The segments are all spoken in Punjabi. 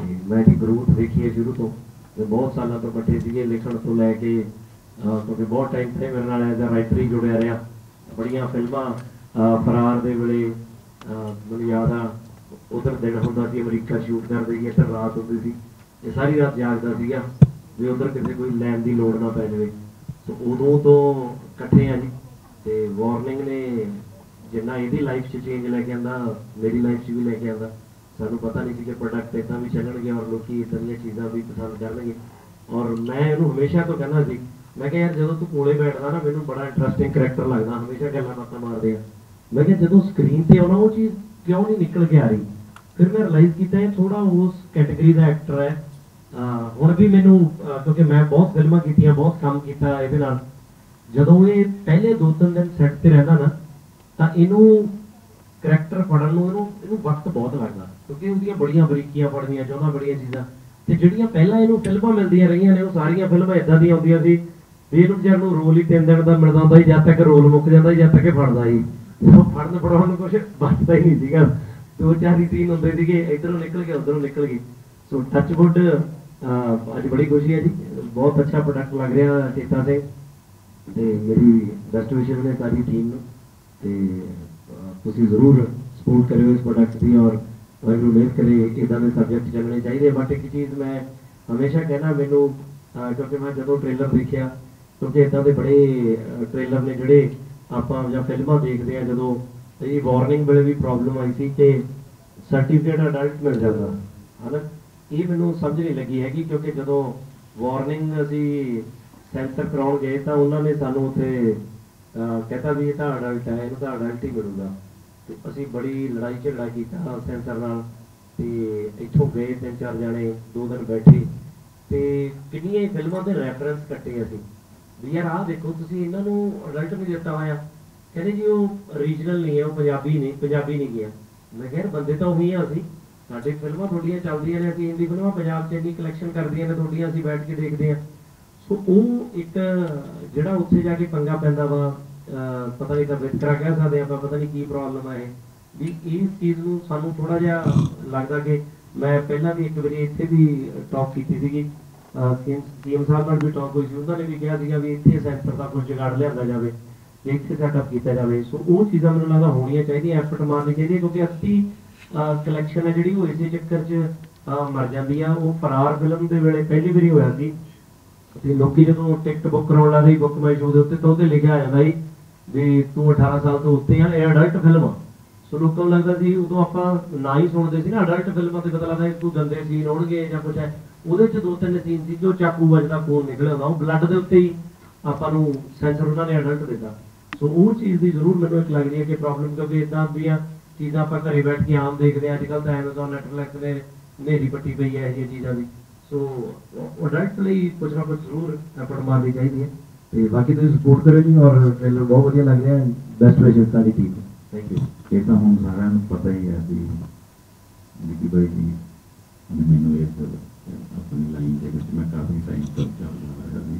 मैं जी ग्रोथ देखी है शुरू तो बहुत सालों तो इकट्ठे सीगे लिखण तो लैके क्योंकि बहुत टाइम थे मेरे नाल एज अ राइटर ही जुड़िया रहा बड़िया फिल्मां फरार दे वेले मैनूं याद आ उधर दिन हुंदा सी अमरीका शूट करते सी इधर रात होंदी सी ये सारी रात जागदा सीगा भी उधर किसी कोई लैन की लोड़ ना पै जाए तो उदों तो इकट्ठे हैं जी तो वार्निंग ने जिन्ना इहदी लाइफ च चेंज लैके आंदा मेरी लाइफ च भी लैके आंदा सानू पता नहीं सी कि प्रोडक्ट इदा भी चलणगे और लोग इदा दी चीज़ां भी पसंद करनगे और मैं इहनूं हमेशा तो कहना सी मैं क्या यार जो तू कोले बैठदा ना मैनूं बड़ा इंटरस्टिंग करैक्टर लगदा हमेशा गल्लां बातां मारदे आ मैं क्या जो स्क्रीन पर आना वो चीज़ क्यों नहीं निकल के आ रही फिर मैं रिलाइज़ किया थोड़ा उस कैटेगरी का एक्टर है हुण भी मैनूं क्योंकि मैं बहुत फिल्मां कीतियां बहुत काम किया इहदे नाल जदों ये पहले 2-3 दिन सैट ते रहिंदा ना तां इहनूं करैक्टर फड़न नूं इहनूं वक्त बहुत लगदा क्योंकि उहदियां बड़ियां बरीकियां पढ़नियां चाहुंदा बड़ियां चीज़ां ते जिहड़ियां पहिलां इहनूं फिल्मां मिलदियां रहियां ने वो सारियां फिल्मां इदां ਦੀਆਂ आउंदियां सी ਵੀ ਇਹਨੂੰ ਵਿਚਾਰ ਨੂੰ ਰੋਲ ਹੀ 3 ਦਿਨ ਦਾ ਮਿਲਦਾ ਹੁੰਦਾ ਸੀ ਜਦ ਤੱਕ ਰੋਲ ਮੁੱਕ ਜਾਂਦਾ ਸੀ ਜਦ ਤੱਕ ਇਹ ਫੜਦਾ ਸੀ ਉਹ ਫੜਨ ਫੜਾਉਣ ਨੂੰ ਕੁਝ ਬਚਦਾ ਹੀ ਨਹੀਂ ਸੀਗਾ 2-4 ਹੀ ਸੀਨ ਹੁੰਦੇ ਸੀਗੇ ਇਧਰੋਂ ਨਿਕਲ ਕੇ ਉਧਰੋਂ ਨਿਕਲ ਗਏ ਸੋ ਟੱਚਵੁੱਡ ਅੱਜ ਬੜੀ ਖੁਸ਼ੀ ਹੈ ਜੀ ਬਹੁਤ ਅੱਛਾ ਪ੍ਰੋਡਕਟ ਲੱਗ ਰਿਹਾ ਚੇਤਾ ਸਿੰਘ ਤੇ ਮੇਰੀ ਬੈਸਟ ਵਿਸ਼ੇਸ ਨੇ ਸਾਰੀ ਟੀਮ ਨੂੰ ਤੇ ਤੁਸੀਂ ਜ਼ਰੂਰ ਸਪੋਰਟ ਕਰਿਓ ਇਸ ਪ੍ਰੋਡਕਟ ਦੀ ਔਰ ਵਾਹਿਗੁਰੂ ਮਿਹਰ ਕਰੇ ਇਦਾਂ ਦੇ ਸਬਜੈਕਟ ਚੱਲਣੇ ਚਾਹੀਦੇ ਬਟ ਇੱਕ ਚੀਜ਼ ਮੈਂ ਹਮੇਸ਼ਾ ਕਹਿਣਾ ਮੈਨੂੰ क्योंकि मैं जो ट्रेलर देखा क्योंकि इदा के बड़े ट्रेलर ने जोड़े आप फिल्मां देखते हैं जो ये वार्निंग वेले भी प्रॉब्लम आई थी कि सर्टिफिकेट अडल्ट मिल जाता है ना ये मैनू समझ नहीं लगी हैगी क्योंकि जो वार्निंग असी सेंसर कराउण गए तो उन्होंने सानू उत्थे कहता भी ये तो अडल्ट है इन्हूं तां अडल्ट ही मिलूगा तो असी बड़ी लड़ाई झगड़ा किया सेंसर नाल ते इत्थों गए 3-4 जाने 2 दिन बैठे ਤੇ ਕਿੰਨੀਆਂ ਫਿਲਮਾਂ ਦੇ ਰੈਫਰੈਂਸ ਕੱਟੇ ਅਸੀਂ ਵੀ ਯਾਰ ਆਹ ਦੇਖੋ ਤੁਸੀਂ ਇਹਨਾਂ ਨੂੰ ਅਡਲਟ ਵੀ ਦਿੱਤਾ ਹੋਇਆ ਕਹਿੰਦੇ ਜੀ ਉਹ ਰੀਜਨਲ ਨਹੀਂ ਹੈ ਉਹ ਪੰਜਾਬੀ ਨਹੀਂ ਗਿਆ ਮੈਂ ਕਿਹਾ ਬੰਦੇ ਤਾਂ ਉਹੀ ਆ ਅਸੀਂ ਸਾਡੇ ਫਿਲਮਾਂ ਤੁਹਾਡੀਆਂ ਚੱਲਦੀਆਂ ਨੇ ਅਸੀਂ ਹਿੰਦੀ ਫਿਲਮਾਂ ਪੰਜਾਬ 'ਚ ਇੰਨੀ ਕਲੈਕਸ਼ਨ ਕਰਦੀਆਂ ਨੇ ਤੁਹਾਡੀਆਂ ਅਸੀਂ ਬੈਠ ਕੇ ਦੇਖਦੇ ਹਾਂ ਸੋ ਉਹ ਇੱਕ ਜਿਹੜਾ ਉੱਥੇ ਜਾ ਕੇ ਪੰਗਾ ਪੈਂਦਾ ਵਾ ਪਤਾ ਨਹੀਂ ਤਾਂ ਵਿਤਕਰਾ ਕਹਿ ਸਕਦੇ ਆਪਾਂ ਪਤਾ ਨਹੀਂ ਕੀ ਪ੍ਰੋਬਲਮ ਹੈ ਵੀ ਇਸ ਚੀਜ਼ ਨੂੰ ਸਾਨੂੰ ਥੋੜਾ ਜਿਹਾ ਲੱਗਦਾ ਕਿ मैं पहला भी एक बार इतने भी टॉक की थी सीएम साहब नाल भी टॉक हुई सी उन्होंने भी कहा भी इतने सेंटर का कुछ जुगाड़ लिया जाए इतने सैटअप किया जाए सो वो चीज़ां मैनूं लगदा होणियां चाहिए एफर्ट मारनी चाहिए क्योंकि असी कलैक्शन है जी वो इस चक्कर च मर जाती है वो फरार फिल्म के वेले पहली बारी होया सी ते लोकी जदों टिकट बुक कराउण लगदे बुक माई शो के उत्ते तो उत्ते लिखिया आ जांदा सी भी तू 18 साल तो उत्ते आ ये अडल्ट फिल्म आ सो लोगों लगता सी उदों आपां ना ही सुनते सी ना अडल्ट फिल्मां ते पता लगदा कोई गंदे सीन होणगे जां कुछ है ਉਹਦੇ 'ਚ 2-3 सीन सी जो चाकू वजदा खून निकलिया ਹੁੰਦਾ ਉਹ ਬਲੱਡ ਦੇ ਉੱਤੇ ਹੀ ਆਪਾਂ ਨੂੰ ਸੈਂਸਰ ਉਹਨਾਂ ਨੇ ਅਡਲਟ ਦਿੱਤਾ ਸੋ ਉਹ ਚੀਜ਼ ਦੀ ਜ਼ਰੂਰ ਮੈਨੂੰ ਇੱਕ ਲੱਗਦੀ ਹੈ ਕਿ ਪ੍ਰੋਬਲਮ ਕਿਉਂਕਿ ਇਦਾਂ ਦੀਆਂ ਚੀਜ਼ਾਂ ਆਪਾਂ ਘਰੇ ਬੈਠ ਕੇ ਆਮ ਦੇਖਦੇ ਹਾਂ ਅੱਜ ਕੱਲ੍ਹ ਤਾਂ ਐਮਾਜ਼ੋਨ ਨੈਟਫਲਿਕਸ ਨੇ ਹਨੇਰੀ ਪੱਟੀ ਪਈ ਹੈ ਇਹ ਜਿਹੀਆਂ ਚੀਜ਼ਾਂ ਦੀ ਸੋ ਅਡਲਟ ਲਈ ਕੁਝ ਨਾ ਕੁਝ ਜ਼ਰੂਰ ਐਫਰਟ ਮਾਰਨੀ ਚਾਹੀਦੀ ਹੈ ਤੇ ਬਾਕੀ ਤੁਸੀਂ ਸਪੋਰਟ ਕਰਿਓ ਜੀ ਔਰ ਟ੍ਰੇਲਰ ਬਹੁਤ ਵਧੀਆ ਲੱਗ ਰਿਹਾ ਬੈਸਟ ਵਿਸ਼ੇਸ ਸਾਡੀ ਟੀਮ ਨੂੰ ਥੈਂਕ ਯੂ ਇਹ ਤਾਂ ਹੁਣ ਸਾਰਿਆਂ ਨੂੰ ਪਤਾ ਹੀ ਹੈ ਵੀ ਵਿੱਕੀ ਬਾਈ ਜੀ ਮੈਨੂੰ ਇਸ अपनी लाइन के मैं काफ़ी टाइम तक चल रहा है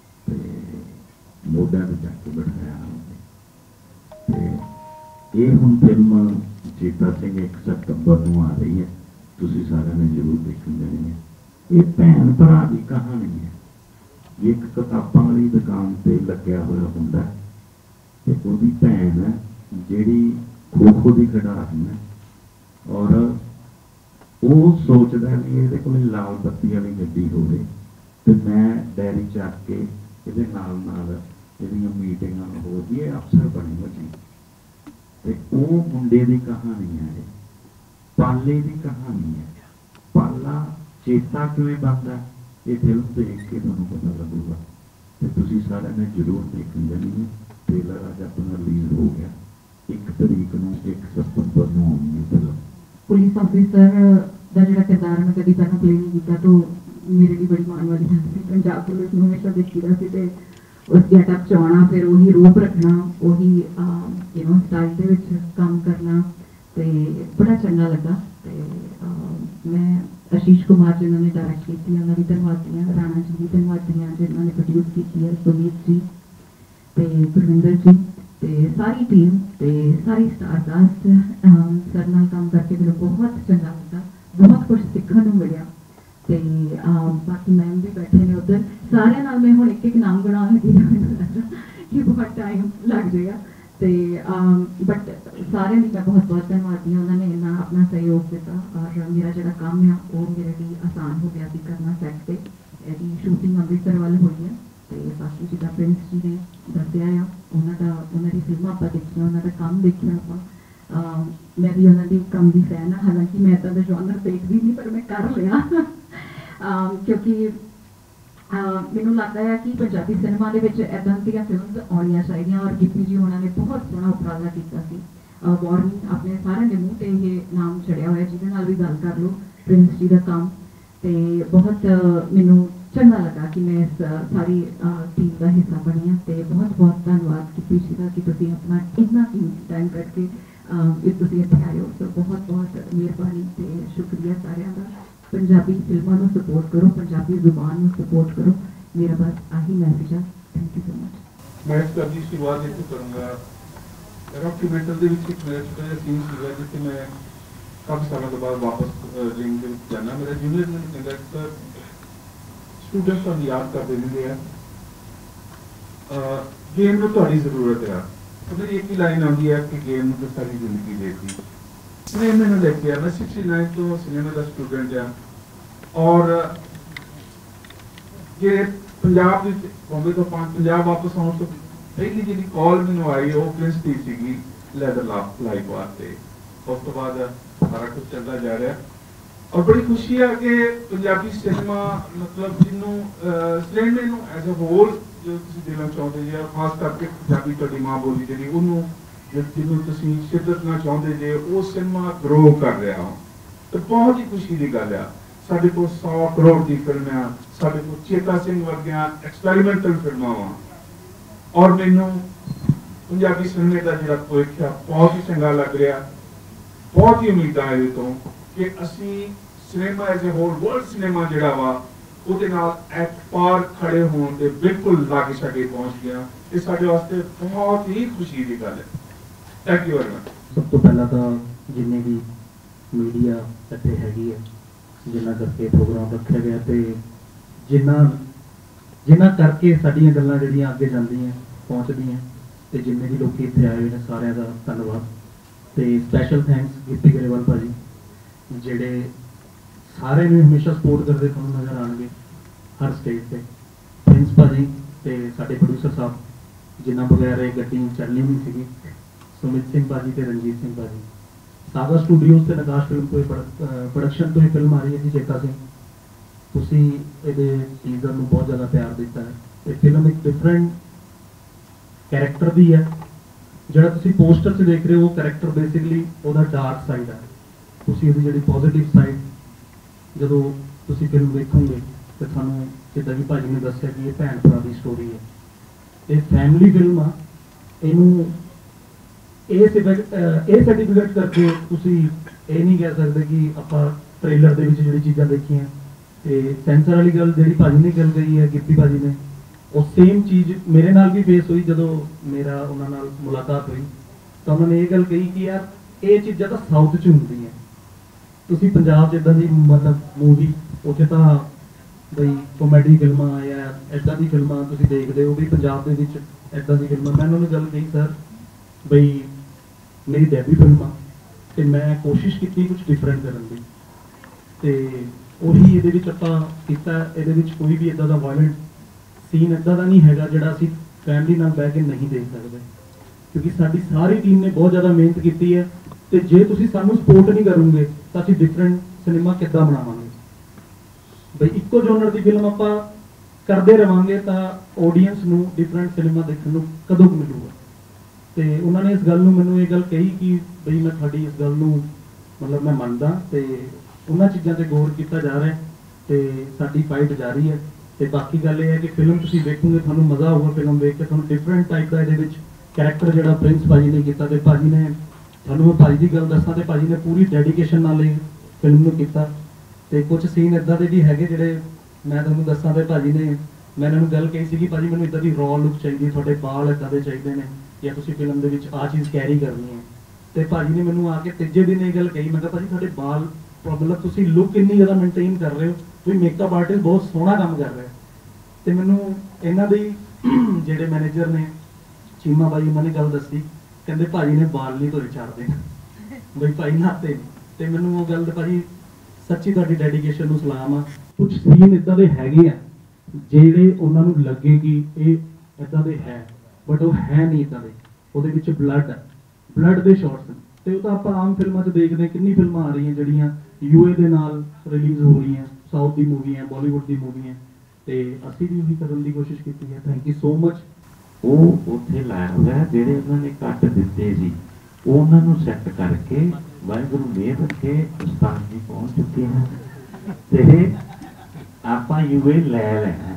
तो मोढियां ते चक के बिठाया तो ये हुण फिल्म चेता सिंह 1 सितंबर को आ रही है तुसीं सारिआं ने जरूर देखण जानी है ये भैन भरा की कहानी है एक किताबां वाली दुकान ते लग्या होया हुंदा ते उहदी भैन है जिहड़ी खो-खो की खिडारन है और वो सोचता भी ये को लाल बत्ती वाली गड्डी होवे तो मैं डेयरी चक के ये मीटिंग हो ये अफसर बनेगा जी तो वो मुंडे की कहानी है पाले की कहानी है पाला चेता किवें बनदा ये फिल्म देख के तुहानूं पता लगूगा तो तुसीं सारिआं ने जरूर देखण जानी है ट्रेलर अज अपना रिलीज हो गया 1 तरीक नूं 1 सितंबर नूं आउणी है फिल्म पुलिस ऑफिसर का जो किरदार मैं कभी पहले प्ले नहीं किया तो मेरे लिए बड़ी मान वाली गल सी पंजाब पुलिस में हमेशा देखी दा सी ते उस गेटअप च आना फिर वही रूप रखना वही स्टाइल दे विच काम करना ते बड़ा चंगा लगा ते मैं आशीष कुमार जिन्होंने डायरेक्ट की उन्होंने भी धन्यवादी हाँ राणा जी भी धन्यवादी हाँ जिन्होंने प्रोड्यूस की है सुनीत जी ते गुरविंदर जी ते सारी टीम ते सारी स्टार कास्ट सर नाल काम करके मेरे बहुत चंगा लगा बहुत कुछ सीखने को मिला। ਤੇ ਬਾਕੀ ਮੈਮ ਵੀ ਬੈਠੇ ਨੇ ਉੱਧਰ, ਸਾਰਿਆਂ ਨਾਲ ਮੈਂ ਹੁਣ ਇੱਕ ਇੱਕ ਨਾਮ ਗਿਣਾਉਣ ਲੱਗੀ ਤਾਂ ਮੈਨੂੰ ਲੱਗਦਾ ਕਿ ਬਹੁਤ ਟਾਈਮ ਲੱਗ ਜਾਏਗਾ। ਤੇ ਬਟ ਸਾਰਿਆਂ ਦੀ ਮੈਂ ਬਹੁਤ ਬਹੁਤ ਧੰਨਵਾਦੀ ਹਾਂ, ਉਹਨਾਂ ਨੇ ਇੰਨਾ ਆਪਣਾ ਸਹਿਯੋਗ ਦਿੱਤਾ ਔਰ ਮੇਰਾ ਜਿਹੜਾ ਕੰਮ ਆ ਉਹ ਮੇਰੇ ਲਈ ਆਸਾਨ ਹੋ ਗਿਆ ਸੀ ਕਰਨਾ ਸੈੱਟ ਤੇ। ਇਹਦੀ ਸ਼ੂਟਿੰਗ ਅੰਮ੍ਰਿਤਸਰ ਵੱਲ ਹੋਈ ਹੈ ਤੇ ਬਾਕੀ ਜਿੱਦਾਂ ਪ੍ਰਿੰਸ ਜੀ ਨੇ ਦੱਸਿਆ ਆ ਉਹਨਾਂ ਦੀ ਫਿਲਮਾਂ ਆਪਾਂ ਦੇਖੀਆਂ, ਉਹਨਾਂ ਦਾ ਕੰਮ ਦੇਖਿਆ ਆਪਾਂ। ਮੈਂ ਵੀ ਉਹਨਾਂ ਦੀ ਕੰਮ ਦੀ ਫੈਨ ਹਾਂ, ਹਾਲਾਂਕਿ ਮੈਂ ਤਾਂ ਦਾ ਜਨਰ ਦੇਖਦੀ ਨਹੀਂ ਪਰ ਮੈਂ ਕਰ ਲਿਆ ਕਿਉਂਕਿ ਮੈਨੂੰ ਲੱਗਦਾ ਹੈ ਕਿ ਪੰਜਾਬੀ ਸਿਨੇਮਾ ਦੇ ਵਿੱਚ ਇੱਦਾਂ ਦੀਆਂ ਫਿਲਮਸ ਆਉਣੀਆਂ ਚਾਹੀਦੀਆਂ ਔਰ ਗਿੱਪੀ ਜੀ ਉਹਨਾਂ ਨੇ ਬਹੁਤ ਸੋਹਣਾ ਉਪਰਾਲਾ ਕੀਤਾ ਸੀ। ਵਾਰਨਿੰਗ ਆਪਣੇ ਸਾਰਿਆਂ ਦੇ ਮੂੰਹ ਤੇ ਇਹ ਨਾਮ ਚੜਿਆ ਹੋਇਆ, ਜਿਹਦੇ ਨਾਲ ਵੀ ਗੱਲ ਕਰ ਲਓ ਪ੍ਰਿੰਸ ਜੀ ਦਾ ਕੰਮ। ਤੇ ਬਹੁਤ ਮੈਨੂੰ ਚੰਗਾ ਲੱਗਾ ਕਿ ਮੈਂ ਇਸ ਸਾਰੀ ਟੀਮ ਦਾ ਹਿੱਸਾ ਬਣੀ ਹਾਂ ਤੇ ਬਹੁਤ ਬਹੁਤ ਧੰਨਵਾਦ ਗਿੱਪੀ ਜੀ ਦਾ ਕਿ ਤੁਸੀਂ ਆਪਣਾ ਇੰਨਾ ਕੀਮਤੀ ਟਾਈਮ ਕੱਢ ਕੇ ਤੁਸੀਂ ਇੱਥੇ ਆਏ ਹੋ। ਸੋ ਬਹੁਤ ਬਹੁਤ ਮਿਹਰਬਾਨੀ ਤੇ ਸ਼ੁਕਰੀਆ ਸਾਰਿਆਂ ਦਾ। ਪੰਜਾਬੀ ਫਿਲਮਾਂ ਨੂੰ ਸਪੋਰਟ ਕਰੋ, ਪੰਜਾਬੀ ਜ਼ੁਬਾਨ ਨੂੰ ਸਪੋਰਟ ਕਰੋ, ਮੇਰਾ ਬਸ ਆਹੀ ਮੈਸੇਜ ਹੈ। Thank you so much. ਮੈਂ ਇਸ ਦੀ ਸ਼ੁਰੂਆਤ ਇੱਥੇ ਕਰੂੰਗਾ। ਡਾਕੂਮੈਂਟਰੀ ਦੇ ਵਿੱਚ ਇੱਕ ਮੇਰਾ ਛੋਟਾ ਜਿਹਾ ਸੀਨ ਸੀਗਾ ਜਿੱਥੇ ਮੈਂ ਕਾਫੀ ਸਾਲਾਂ ਤੋਂ ਬਾਅਦ ਵਾਪਸ ਰਿੰਗ ਦੇ ਵਿੱਚ ਜਾਣਾ। ਮੇਰਾ ਜੂਨੀਅਰ ਮੈਨੂੰ ਕਹਿੰਦਾ ਸਰ ਸਟੂਡੈਂਟਸ ਤੁਹਾਨੂੰ ਯਾਦ ਕਰਦੇ ਰਹਿੰਦੇ ਆ, ਗੇਮ ਨੂੰ ਤੁਹਾਡੀ ਜ਼ਰੂਰਤ ਆ। ਉਹਦੀ ਇੱਕ ਹੀ ਲਾਈਨ ਆਉਂਦੀ ਹੈ ਕਿ ਗੇਮ ਨੂੰ ਤਾਂ ਸਾਰੀ ਜ਼ਿੰਦਗੀ ਦੇਤੀ। ਮੈਂ ਮੈਨੂੰ ਲੈ ਕੇ ਮੈਂ 69 ਤੋਂ ਸਿਨੇਮਾ ਦਾ ਸਟੂਡੈਂਟ ਆ ਔਰ ਜੇ ਪੰਜਾਬ ਵਿੱਚ ਬੰਬੇ ਤੋਂ ਪੰਜਾਬ ਵਾਪਸ ਆਉਣ ਤੋਂ ਪਹਿਲੀ ਜਿਹੜੀ ਕਾਲ ਮੈਨੂੰ ਆਈ ਉਹ ਪ੍ਰਿੰਸ ਦੀ ਸੀਗੀ ਲੈਦਰ ਲਾਈਫ ਵਾਸਤੇ। ਉਸ ਤੋਂ ਬਾਅਦ ਸਾਰਾ ਕੁਝ ਚੱਲਦਾ ਜਾ ਰਿਹਾ ਔਰ ਬੜੀ ਖੁਸ਼ੀ ਹੈ ਕਿ ਪੰਜਾਬੀ ਸਿਨੇਮਾ ਮਤਲਬ ਜਿਹਨੂੰ ਸਿਨੇਮੇ ਨੂੰ ਐਜ਼ ਅ ਹੋਲ ਜੋ ਤੁਸੀਂ ਦੇਣਾ ਚਾਹੁੰਦੇ ਜੇ ਖਾਸ ਕਰਕੇ ਪੰਜਾਬੀ ਤੁਹਾਡੀ ਮਾਂ ਬੋਲੀ ਜਿਹੜੀ ਉਹਨੂੰ ਜਿਹਨੂੰ ਤੁਸੀਂ ਸ਼ਿੱਦਤ ਨਾਲ ਚਾਹੁੰਦੇ ਜੇ ਉਹ ਸਿਨੇਮਾ ਗਰੋ ਕਰ ਰਿਹਾ ਹੋ ਤਾਂ ਬਹੁਤ ਹੀ ਖੁਸ਼ੀ ਦੀ ਗੱਲ ਆ। ਸਾਡੇ ਕੋਲ 100 ਕਰੋੜ ਦੀ ਫਿਲਮ ਆ, ਸਾਡੇ ਕੋਲ ਚੇਤਾ ਸਿੰਘ ਵਰਗੀਆਂ ਐਕਸਪੈਰੀਮੈਂਟਲ ਫਿਲਮਾਂ ਆ ਔਰ ਮੈਨੂੰ ਪੰਜਾਬੀ ਸਿਨੇਮੇ ਦਾ ਜਿਹੜਾ ਭਵਿੱਖ ਆ ਬਹੁਤ ਹੀ ਚੰਗਾ ਲੱਗ ਰਿਹਾ। ਬਹੁਤ ਹੀ ਉਮੀਦਾਂ ਇਹਦੇ ਤੋਂ ਕਿ ਅਸੀਂ cinema as a whole world cinema ਜਿਹੜਾ ਵਾ ਉਹਦੇ ਨਾਲ ਐਟ ਪਾਰ ਖੜੇ ਹੋਣ ਦੇ ਬਿਲਕੁਲ ਲਾਗੇ ਛਾਗੇ ਪਹੁੰਚ ਗਿਆ। ਇਹ ਸਾਡੇ ਵਾਸਤੇ ਬਹੁਤ ਹੀ ਖੁਸ਼ੀ ਦੀ ਗੱਲ ਹੈ। Thank you very much. ਸਭ ਤੋਂ ਪਹਿਲਾਂ ਤਾਂ ਜਿੰਨੇ ਵੀ ਮੀਡੀਆ ਇੱਥੇ ਹੈਗੀ ਹੈ, ਜਿਨ੍ਹਾਂ ਕਰਕੇ ਪ੍ਰੋਗਰਾਮ ਰੱਖਿਆ ਗਿਆ ਤੇ ਜਿਨ੍ਹਾਂ ਕਰਕੇ ਸਾਡੀਆਂ ਗੱਲਾਂ ਜਿਹੜੀਆਂ ਅੱਗੇ ਜਾਂਦੀਆਂ ਪਹੁੰਚਦੀਆਂ ਤੇ ਜਿੰਨੇ ਵੀ ਲੋਕ ਇੱਥੇ ਆਏ ਹੋਏ ਨੇ ਸਾਰਿਆਂ ਦਾ ਧੰਨਵਾਦ। ਤੇ ਸਪੈਸ਼ਲ ਥੈਂਕਸ ਗਿੱਪੀ ਗਰੇਵਾਲ ਭਾਜੀ ਜਿਹੜੇ ਸਾਰਿਆਂ ਨੂੰ ਹਮੇਸ਼ਾ ਸਪੋਰਟ ਕਰਦੇ ਤੁਹਾਨੂੰ ਨਜ਼ਰ ਆਉਣਗੇ ਹਰ ਸਟੇਜ ਤੇ। ਪ੍ਰਿੰਸ ਭਾਜੀ ਤੇ ਸਾਡੇ ਪ੍ਰੋਡਿਊਸਰ ਸਾਹਿਬ ਜਿਨ੍ਹਾਂ ਬਗੈਰ ਇਹ ਗੱਡੀ ਚੱਲਣੀ ਨਹੀਂ ਸੀਗੀ, ਸੁਮਿਤ ਸਿੰਘ ਭਾਜੀ ਤੇ ਰਣਜੀਤ ਸਿੰਘ ਭਾਜੀ। ਸਾਗਾ ਸਟੂਡੀਓਜ਼ ਤੇ ਨਕਾਸ਼ ਫਿਲਮ ਤੋਂ ਪ੍ਰੋਡਕਸ਼ਨ ਤੋਂ ਇਹ ਫਿਲਮ ਆ ਰਹੀ ਹੈ ਜੀ ਚੇਤਾ ਸਿੰਘ। ਤੁਸੀਂ ਇਹਦੇ ਟੀਜ਼ਰ ਨੂੰ ਬਹੁਤ ਜ਼ਿਆਦਾ ਪਿਆਰ ਦਿੱਤਾ ਹੈ। ਇਹ ਫਿਲਮ ਇੱਕ ਡਿਫਰੈਂਟ ਕੈਰੈਕਟਰ ਦੀ ਹੈ। ਜਿਹੜਾ ਤੁਸੀਂ ਪੋਸਟਰ 'ਚ ਦੇਖ ਰਹੇ ਹੋ ਉਹ ਕੈਰੈਕਟਰ ਬੇਸਿਕਲੀ ਉਹਦਾ ਡਾਰਕ ਸਾਈਡ ਹੈ। ਤੁਸੀਂ ਉਹਦੀ ਜਿਹੜੀ ਪੋਜ਼ਿਟਿਵ ਸਾਈਡ ਜਦੋਂ ਤੁਸੀਂ ਫਿਲਮ ਦੇਖੋਗੇ ਤੇ ਤੁਹਾਨੂੰ ਜਿੱਦਾਂ ਕਿ ਭਾਜੀ ਨੇ ਦੱਸਿਆ ਕਿ ਇਹ ਭੈਣ ਭਰਾ ਦੀ ਸਟੋਰੀ ਹੈ। ਇਹ ਫੈਮਿਲੀ ਫਿਲਮ ਆ। ਇਹਨੂੰ ਇਹ ਸਰਟੀਫਿਕੇਟ ਕਰਕੇ ਤੁਸੀਂ ਇਹ ਨਹੀਂ ਕਹਿ ਸਕਦੇ ਕਿ ਆਪਾਂ ਟ੍ਰੇਲਰ ਦੇ ਵਿੱਚ ਜਿਹੜੀ ਚੀਜ਼ਾਂ ਦੇਖੀਆਂ ਤੇ ਸੈਂਸਰ ਵਾਲੀ ਗੱਲ ਜਿਹੜੀ ਭਾਜੀ ਨੇ ਗੱਲ ਕਹੀ ਹੈ ਗਿੱਪੀ ਭਾਜੀ ਨੇ, ਉਹ ਸੇਮ ਚੀਜ਼ ਮੇਰੇ ਨਾਲ ਵੀ ਫੇਸ ਹੋਈ। ਜਦੋਂ ਮੇਰਾ ਉਹਨਾਂ ਨਾਲ ਮੁਲਾਕਾਤ ਹੋਈ ਤਾਂ ਉਹਨਾਂ ਨੇ ਇਹ ਗੱਲ ਕਹੀ ਕਿ ਯਾਰ ਇਹ ਚੀਜ਼ਾਂ ਤਾਂ ਸਾਊਥ 'ਚ ਹੁੰਦੀਆਂ, ਤੁਸੀਂ ਪੰਜਾਬ 'ਚ ਇੱਦਾਂ ਦੀ ਮਤਲਬ ਮੂਵੀ ਉੱਥੇ ਤਾਂ ਬਈ ਕਾਮੇਡੀ ਫਿਲਮਾਂ ਜਾਂ ਇੱਦਾਂ ਦੀ ਫਿਲਮਾਂ ਤੁਸੀਂ ਦੇਖਦੇ ਹੋ ਵੀ ਪੰਜਾਬ ਦੇ ਵਿੱਚ ਇੱਦਾਂ ਦੀ ਫਿਲਮਾਂ। ਮੈਂ ਉਹਨਾਂ ਨੂੰ ਗੱਲ ਕਹੀ ਸਰ ਬਈ ਮੇਰੀ ਡੈਬਿਊ ਫਿਲਮ ਆ ਤੇ ਮੈਂ ਕੋਸ਼ਿਸ਼ ਕੀਤੀ ਕੁਝ ਡਿਫਰੈਂਟ ਕਰਨ ਦੀ ਤੇ ਉਹੀ ਇਹਦੇ ਵਿੱਚ ਆਪਾਂ ਕੀਤਾ। ਇਹਦੇ ਵਿੱਚ ਕੋਈ ਵੀ ਇੱਦਾਂ ਦਾ ਵਾਇਲੈਂਟ ਸੀਨ ਇੱਦਾਂ ਦਾ ਨਹੀਂ ਹੈਗਾ ਜਿਹੜਾ ਅਸੀਂ ਫੈਮਿਲੀ ਨਾਲ ਬਹਿ ਕੇ ਨਹੀਂ ਦੇਖ ਸਕਦੇ, ਕਿਉਂਕਿ ਸਾਡੀ ਸਾਰੀ ਟੀਮ ਨੇ ਬਹੁਤ ਜ਼ਿਆਦਾ ਮਿਹਨਤ ਕੀਤੀ ਹੈ ਤੇ ਜੇ ਤੁਸੀਂ ਸਾਨੂੰ ਸਪੋਰਟ ਨਹੀਂ ਕਰੋਗੇ ਤਾਂ ਅਸੀਂ ਡਿਫਰੈਂਟ ਸਿਨੇਮਾ ਕਿੱਦਾਂ ਬਣਾਵਾਂਗੇ। ਬਈ ਇੱਕੋ ਜਨਰ ਦੀ ਫਿਲਮ ਆਪਾਂ ਕਰਦੇ ਰਵਾਂਗੇ ਤਾਂ ਆਡੀਅנס ਨੂੰ ਡਿਫਰੈਂਟ ਸਿਨੇਮਾ ਦੇਖਣ ਨੂੰ ਕਦੋਂ ਮਿਲੂਗਾ। ਤੇ ਉਹਨਾਂ ਨੇ ਇਸ ਗੱਲ ਨੂੰ ਮੈਨੂੰ ਇਹ ਗੱਲ ਕਹੀ ਕਿ ਬਈ ਮੈਂ ਤੁਹਾਡੀ ਇਸ ਗੱਲ ਨੂੰ ਮਤਲਬ ਮੈਂ ਮੰਨਦਾ ਤੇ ਉਹਨਾਂ ਚੀਜ਼ਾਂ ਤੇ ਗੌਰ ਕੀਤਾ ਜਾ ਰਿਹਾ ਤੇ ਸਾਡੀ ਫਾਈਟ ਜਾਰੀ ਹੈ। ਤੇ ਬਾਕੀ ਗੱਲ ਇਹ ਹੈ ਕਿ ਫਿਲਮ ਤੁਸੀਂ ਦੇਖੋਗੇ ਤੁਹਾਨੂੰ ਮਜ਼ਾ ਆਊਗਾ ਫਿਲਮ ਦੇਖ ਕੇ। ਤੁਹਾਨੂੰ ਡਿਫਰੈਂਟ ਟਾਈਪ ਦਾ ਇਹਦੇ ਵਿੱਚ ਕੈਰੈਕਟਰ ਜਿਹੜਾ ਪ੍ਰਿੰਸ ਭਾਜੀ ਨੇ ਕੀਤਾ ਤੇ ਭਾਜੀ ਨੇ ਤੁਹਾਨੂੰ ਭਾਜੀ ਦੀ ਗੱਲ ਦੱਸਾਂ ਤੇ ਭਾਜੀ ਨੇ ਪੂਰੀ ਡੈਡੀਕੇਸ਼ਨ ਨਾਲ ਇਹ ਫਿਲਮ ਨੂੰ ਕੀਤਾ। ਤੇ ਕੁਝ ਸੀਨ ਇੱਦਾਂ ਦੇ ਵੀ ਹੈਗੇ ਜਿਹੜੇ ਮੈਂ ਤੁਹਾਨੂੰ ਦੱਸਾਂ ਤੇ ਭਾਜੀ ਨੇ ਮੈਂ ਇਹਨਾਂ ਨੂੰ ਗੱਲ ਕਹੀ ਸੀ ਕਿ ਭਾਜੀ ਮੈਨੂੰ ਇੱਦਾਂ ਦੀ ਰॉ ਲੁੱਕ ਚਾਹੀਦੀ, ਤੁਹਾਡੇ ਬਾਲ ਇੱਦਾਂ ਦੇ ਚਾਹੀਦੇ ਨੇ ਜਾਂ ਤੁਸੀਂ ਫਿਲਮ ਦੇ ਵਿੱਚ ਆਹ ਚੀਜ਼ ਕੈਰੀ ਕਰਨੀ ਹੈ। ਤੇ ਭਾਜੀ ਨੇ ਮੈਨੂੰ ਆ ਕੇ ਤੀਜੇ ਦਿਨ ਇਹ ਗੱਲ ਕਹੀ, ਮੈਂ ਕਿਹਾ ਭਾਜੀ ਤੁਹਾਡੇ ਬਾਲ ਮਤਲਬ ਤੁਸੀਂ ਲੁੱਕ ਇੰਨੀ ਜ਼ਿਆਦਾ ਮੇਨਟੇਨ ਕਰ ਰਹੇ ਹੋ, ਤੁਸੀਂ ਮੇਕਅਪ ਆਰਟਿਸਟ ਬਹੁਤ ਸੋਹਣਾ ਕੰਮ ਕਰ ਰਿਹਾ। ਤੇ ਮੈਨੂੰ ਇਹਨਾਂ ਦੇ ਜਿਹੜੇ ਮੈਨੇਜਰ ਨੇ ਚੀਮਾ ਬਾਈ, ਉਹਨਾਂ ਨੇ ਗੱਲ ਦੱਸੀ, ਕਹਿੰਦੇ ਭਾਜੀ ਨੇ ਬਾਲ ਨਹੀਂ ਧੋਏ 4 ਦਿਨ, ਬਈ ਭਾਈ ਨਹਾਤੇ ਨਹੀਂ। ਤੇ ਮੈਨੂੰ ਉਹ ਗੱਲ ਤੇ ਭਾਜੀ ਸੱਚੀ ਤੁਹਾਡੀ ਡੈਡੀਕੇਸ਼ਨ ਨੂੰ ਸਲਾਮ ਆ। ਕੁਝ ਸੀਨ ਇਦਾਂ ਦੇ ਹੈਗੇ ਆ ਜਿਹੜੇ ਉਹਨਾਂ ਨੂੰ ਲੱਗੇ ਕਿ ਇਹ ਇਦਾਂ ਦੇ ਹੈ, ਬਟ ਉਹ ਹੈ ਨਹੀਂ ਇਦਾਂ ਦੇ। ਉਹਦੇ ਵਿੱਚ ਬਲੱਡ ਦੇ ਸ਼ਾਟਸ ਨੇ, ਤੇ ਉਹ ਤਾਂ ਆਪਾਂ ਆਮ ਫਿਲਮਾਂ 'ਚ ਦੇਖਦੇ ਹਾਂ। ਕਿੰਨੀ ਫਿਲਮਾਂ ਆ ਰਹੀਆਂ ਜਿਹੜੀਆਂ ਯੂਏ ਦੇ ਨਾਲ ਰਿਲੀਜ਼ ਹੋ ਰਹੀਆਂ, ਸਾਊਥ ਦੀ ਮੂਵੀਆਂ, ਬਾਲੀਵੁੱਡ ਦੀ ਮੂਵੀਆਂ, ਤੇ ਅਸੀਂ ਵੀ ਉਹੀ ਕਰਨ ਦੀ ਕੋਸ਼ਿਸ਼ ਕੀਤੀ ਹੈ। Thank you so much. ਉਹ ਉੱਥੇ ਲਾਇਆ ਹੋਇਆ ਜਿਹੜੇ ਉਹਨਾਂ ਨੇ ਕੱਟ ਦਿੱਤੇ ਸੀ, ਉਹਨਾਂ ਨੂੰ ਸੈੱਟ ਕਰਕੇ ਵਾਹਿਗੁਰੂ ਮਿਹਰ ਰੱਖੇ ਉਸਤਾਦ ਜੀ ਪਹੁੰਚ ਚੁੱਕੇ ਹਨ ਤੇ ਆਪਾਂ ਯੂਏ ਲੈ ਲੈਣਾ।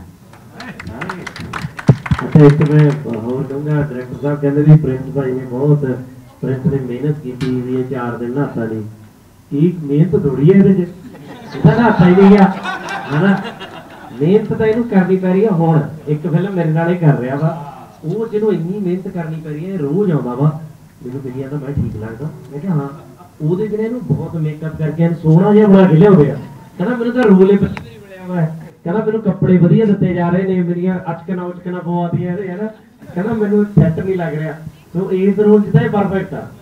ਅੱਛਾ, ਇੱਕ ਮੈਂ ਹੋਰ ਕਹੂੰਗਾ, ਡਾਇਰੈਕਟਰ ਸਾਹਿਬ ਕਹਿੰਦੇ ਵੀ ਪ੍ਰਿੰਸ ਭਾਈ ਨੇ ਬਹੁਤ, ਪ੍ਰਿੰਸ ਨੇ ਮਿਹਨਤ ਕੀਤੀ ਵੀ ਇਹ 4 ਦਿਨ ਨਹਾਤਾ ਨਹੀਂ। ਕੀ ਮਿਹਨਤ ਥੋੜੀ ਹੈ ਇਹਦੇ 'ਚ, ਇਹਦਾ ਨਹਾਤਾ ਹੀ ਨਹੀਂ ਆ, ਹਨਾ। ਮਿਹਨਤ ਤਾਂ ਇਹਨੂੰ ਕਰਨੀ ਪੈ ਰਹੀ ਆ। ਹੁਣ ਇੱਕ ਫਿਲਮ ਮੇਰੇ ਨਾਲ ਹੀ ਕਰ ਰਿਹਾ ਵਾ, ਉਹ ਜਿਹਨੂੰ ਇੰਨੀ ਮਿਹਨਤ ਕਰਨੀ ਪੈ ਰਹੀ ਹੈ, ਇਹ ਰੋਜ਼ ਆਉਂਦਾ ਵਾ ਮੈਨੂੰ ਕਹੀ ਜਾਂਦਾ ਮੈਂ ਠੀਕ ਲੱਗਦਾ। ਮੈਂ ਕਿਹਾ ਹਾਂ, ਉਹਦੇ ਜਿਹੜੇ ਇਹਨੂੰ ਬਹੁਤ ਮੇਕਅਪ ਕਰਕੇ ਸੋਹਣਾ ਜਿਹਾ ਬਣਾ ਕੇ ਲਿਆਉਂਦੇ ਆ। ਕਹਿੰਦਾ ਮੈਨੂੰ ਤਾਂ ਰੋਲ ਹੀ ਬਣਿਆ ਹੋਇਆ, ਕਹਿੰਦਾ ਮੈਨੂੰ ਕੱਪੜੇ ਵਧੀਆ ਦਿੱਤੇ ਜਾ ਰਹੇ ਨੇ, ਮੇਰੀਆਂ ਅਚਕਨਾ ਪਵਾਦੀਆਂ ਇਹਦੇ, ਹਨਾ। ਕਹਿੰਦਾ ਮੈਨੂੰ ਸੈੱਟ ਨਹੀਂ ਲੱਗ ਰਿਹਾ। ਸੋ ਇਸ ਰੋਲ 'ਚ ਤਾਂ ਇਹ ਪਰਫੈਕਟ ਆ।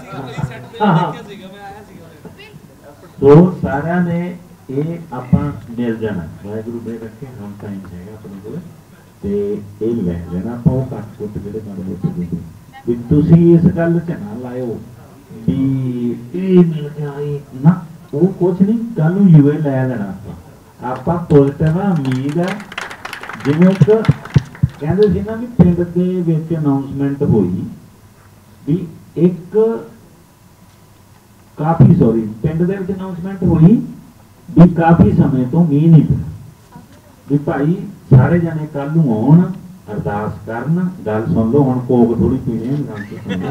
ਸੋ ਸਾਰਿਆਂ ਨੇ ਇਹ ਆਪਾਂ ਮਿਲ ਜਾਣਾ, ਵਾਹਿਗੁਰੂ ਮਿਹਰ ਰੱਖੇ। ਹਮ ਟਾਈਮ ਹੈਗਾ ਆਪਣੇ ਕੋਲ ਤੇ ਇਹ ਲੈ ਲੈਣਾ ਆਪਾਂ। ਉਹ ਕੱਟ ਕੁੱਟ ਜਿਹੜੇ ਮਾੜੇ ਮੋਟੇ ਵੀ ਤੁਸੀਂ ਇਸ ਗੱਲ 'ਚ ਨਾ ਲਾਇਓ ਵੀ ਇਹ ਮਿਲ ਗਿਆ ਇਹ ਨਾ, ਉਹ ਕੁਛ ਨਹੀਂ। ਕੱਲ ਨੂੰ ਯੂਏ ਲੈ ਲੈਣਾ ਆਪਾਂ ਪੋਜ਼ਿਟਿਵ ਆ, ਉਮੀਦ ਹੈ। ਜਿਵੇਂ ਇੱਕ ਕਹਿੰਦੇ ਸੀ ਨਾ ਵੀ ਪਿੰਡ ਦੇ ਵਿੱਚ ਅਨਾਉਂਸਮੈਂਟ ਹੋਈ ਵੀ ਇੱਕ ਕਾਫੀ ਪਿੰਡ ਦੇ ਵਿੱਚ ਅਨਾਉਂਸਮੈਂਟ ਹੋਈ ਵੀ ਕਾਫੀ ਸਮੇਂ ਤੋਂ ਮੀਂਹ ਨਹੀਂ ਪਿਆ, ਵੀ ਭਾਈ ਸਾਰੇ ਜਾਣੇ ਕੱਲ ਨੂੰ ਆਉਣ, ਅਰਦਾਸ ਕਰਨ। ਗੱਲ ਸੁਣ ਲਓ, ਹੁਣ ਕੋਕ ਥੋੜੀ ਪੀਣੀ ਹੈ।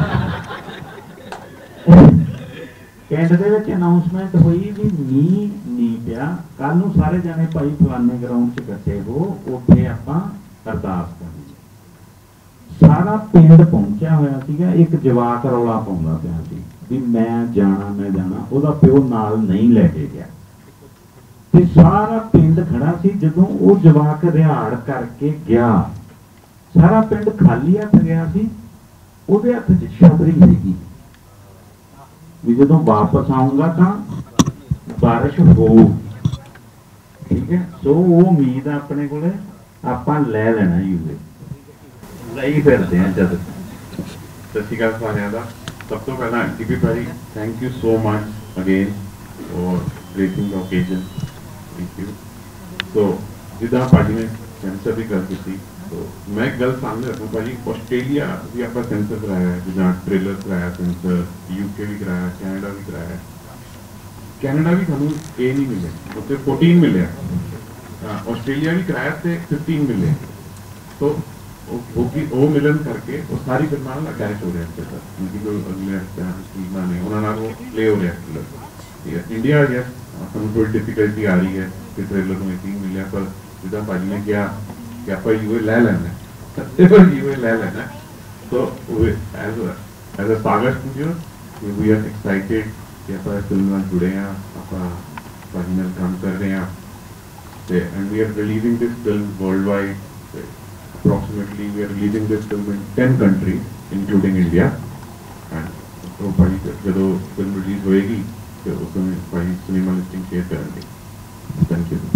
ਪਿੰਡ ਦੇ ਵਿੱਚ ਅਨਾਉਂਸਮੈਂਟ ਹੋਈ ਵੀ ਮੀਂਹ ਨਹੀਂ ਪਿਆ, ਕੱਲ ਨੂੰ ਸਾਰੇ ਜਾਣੇ ਭਾਈ ਫਲਾਣੇ ਗਰਾਊਂਡ 'ਚ ਇਕੱਠੇ ਹੋ, ਉੱਥੇ ਆਪਾਂ ਅਰਦਾਸ ਕਰਨੀ। ਸਾਰਾ ਪਿੰਡ ਪਹੁੰਚਿਆ ਹੋਇਆ ਸੀਗਾ। ਇੱਕ ਜਵਾਕ ਰੌਲਾ ਪਾਉਂਦਾ ਪਿਆ ਸੀ ਵੀ ਮੈਂ ਜਾਣਾ। ਉਹਦਾ ਪਿਓ ਨਾਲ ਨਹੀਂ ਲੈ ਕੇ ਗਿਆ ਤੇ ਸਾਰਾ ਪਿੰਡ ਖੜਾ ਸੀ। ਜਦੋਂ ਉਹ ਜਵਾਕ ਰਿਹਾੜ ਕਰਕੇ ਗਿਆ, ਸਾਰਾ ਪਿੰਡ ਖਾਲੀ ਹੱਥ ਗਿਆ ਸੀ। ਉਹਦੇ ਹੱਥ 'ਚ ਛਤਰੀ ਸੀਗੀ ਵੀ ਜਦੋਂ ਵਾਪਸ ਆਊਂਗਾ ਤਾਂ ਬਾਰਿਸ਼ ਹੋਊ। ਠੀਕ ਹੈ। ਸੋ ਉਹ ਉਮੀਦ ਆਪਣੇ ਕੋਲੇ, ਆਪਾਂ ਲੈ ਲੈਣਾ ਯੂਏ, ਲਈ ਫਿਰਦੇ ਆ ਜਦ। ਸਤਿ ਸ਼੍ਰੀ ਅਕਾਲ ਸਾਰਿਆਂ ਦਾ। ਸਭ ਤੋਂ ਪਹਿਲਾਂ ਟੀਪੀ ਭਾਜੀ, thank you so much again for gracing the occasion. Thank you. तो जिदा भाजी ने सेंसर की गल की, तो मैं एक गल सामने रखूँ भाजी, आस्ट्रेलिया भी आप सेंसर कराया है, जिदा ट्रेलर कराया सेंसर, यूके भी कराया, कैनेडा भी कराया। कैनेडा भी थानू ए नहीं मिले, उत्ते 14 मिले। आस्ट्रेलिया भी कराया तो 15 मिले। तो वो मिलन करके वो सारी फिल्म अटैच हो रहे हैं सर, उनकी जो अगले फिल्म ने उन्होंने प्ले हो रहे हैं। इंडिया यस ਸਾਨੂੰ थोड़ी डिफिकल्टी आ रही है कि ट्रेलर में 3 मिले, पर जिदा भाजी ने किया कि आप यूए ले लेना है, यूए ले लेना है। तो as a Sagar studio we are excited कि आप फिल्म में जुड़े हैं, आप भाजी ने काम कर रहे हैं and we are releasing this film world wide. Approximately we are releasing this film in 10 countries including India, and तो भाई जब फिल्म रिलीज होएगी तो उसमें भाई सिनेमा लिस्टिंग शेयर करेंगे। Thank you.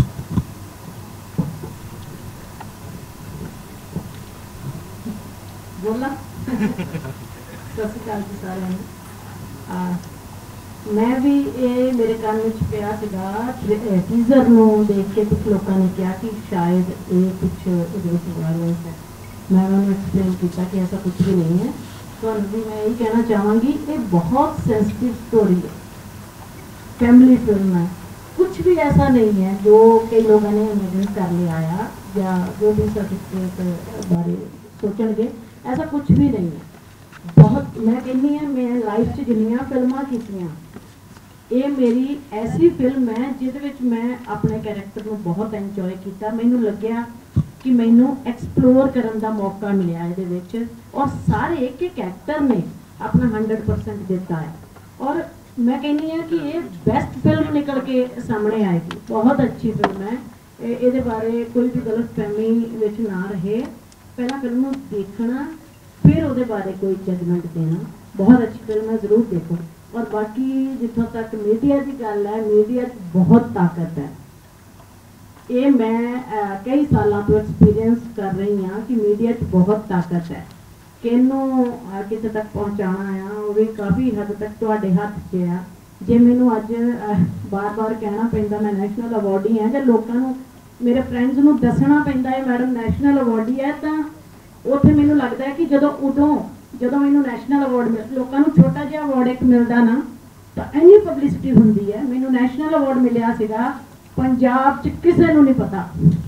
बोला सत श्री अकाल जी सारे ने। मैं भी ये मेरे कान में पिया सीगा टीजर नो देख के कुछ लोगों ने कहा कि शायद ये कुछ वायलेंस है। मैं उन्होंने एक्सप्लेन किया कि ऐसा कुछ भी नहीं है। तो भी मैं यही कहना चाहूँगी ये बहुत सेंसिटिव स्टोरी है, फैमिली फिल्म है। कुछ भी ऐसा नहीं है जो कई लोगों ने इमेजिन कर लिया आया या जो भी सर्टिफिकेट बारे सोचणगे, ऐसा कुछ भी नहीं है। बहुत मैं कहनी है मैं लाइफ च जिन्नियां फिल्मां कीतियां, ये मेरी ऐसी फिल्म है जिहदे मैं अपने कैरेक्टर को बहुत इंजॉय किया। मैनू लग्या कि मैनू एक्सप्लोर करने का मौका मिला ये, और सारे एक एक एक्टर ने अपना 100% दिता है। और मैं कहनी है कि ये बेस्ट फिल्म निकल के सामने आएगी, बहुत अच्छी फिल्म है। ये बारे कोई भी गलत फहमी विच ना रहे, पहला फिल्म देखना फिर वो बारे कोई जजमेंट देना। बहुत अच्छी फिल्म है, जरूर देखो। और बाकी जितों तक मीडिया की गल है, मीडिया बहुत ताकत है। ये मैं कई सालों तो एक्सपीरियंस कर रही हाँ कि मीडिया बहुत ताकत है। किनू कितने तक पहुँचाना है वो भी काफ़ी हद तक तुहाडे हाथ च है। जे मैनू अज बार बार कहना पैंदा मैं नैशनल अवार्डी हाँ, जो लोगों मेरे फ्रेंड्स नू दसना पैंदा है मैडम नैशनल अवार्डी है, तो उत्थे मैनू लगता है कि ਜਦੋਂ ਮੈਨੂੰ ਨੈਸ਼ਨਲ ਅਵਾਰਡ ਮਿਲ, ਲੋਕਾਂ ਨੂੰ ਛੋਟਾ ਜਿਹਾ ਅਵਾਰਡ ਇੱਕ ਮਿਲਦਾ ਨਾ ਤਾਂ ਇੰਨੀ ਪਬਲਿਸਿਟੀ ਹੁੰਦੀ ਹੈ। ਮੈਨੂੰ ਨੈਸ਼ਨਲ ਅਵਾਰਡ ਮਿਲਿਆ ਸੀਗਾ, ਪੰਜਾਬ 'ਚ ਕਿਸੇ ਨੂੰ ਨਹੀਂ ਪਤਾ।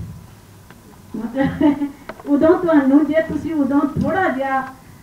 ਮਤਲਬ ਉਦੋਂ ਤੁਹਾਨੂੰ ਜੇ ਤੁਸੀਂ ਉਦੋਂ ਥੋੜਾ ਜਿਹਾ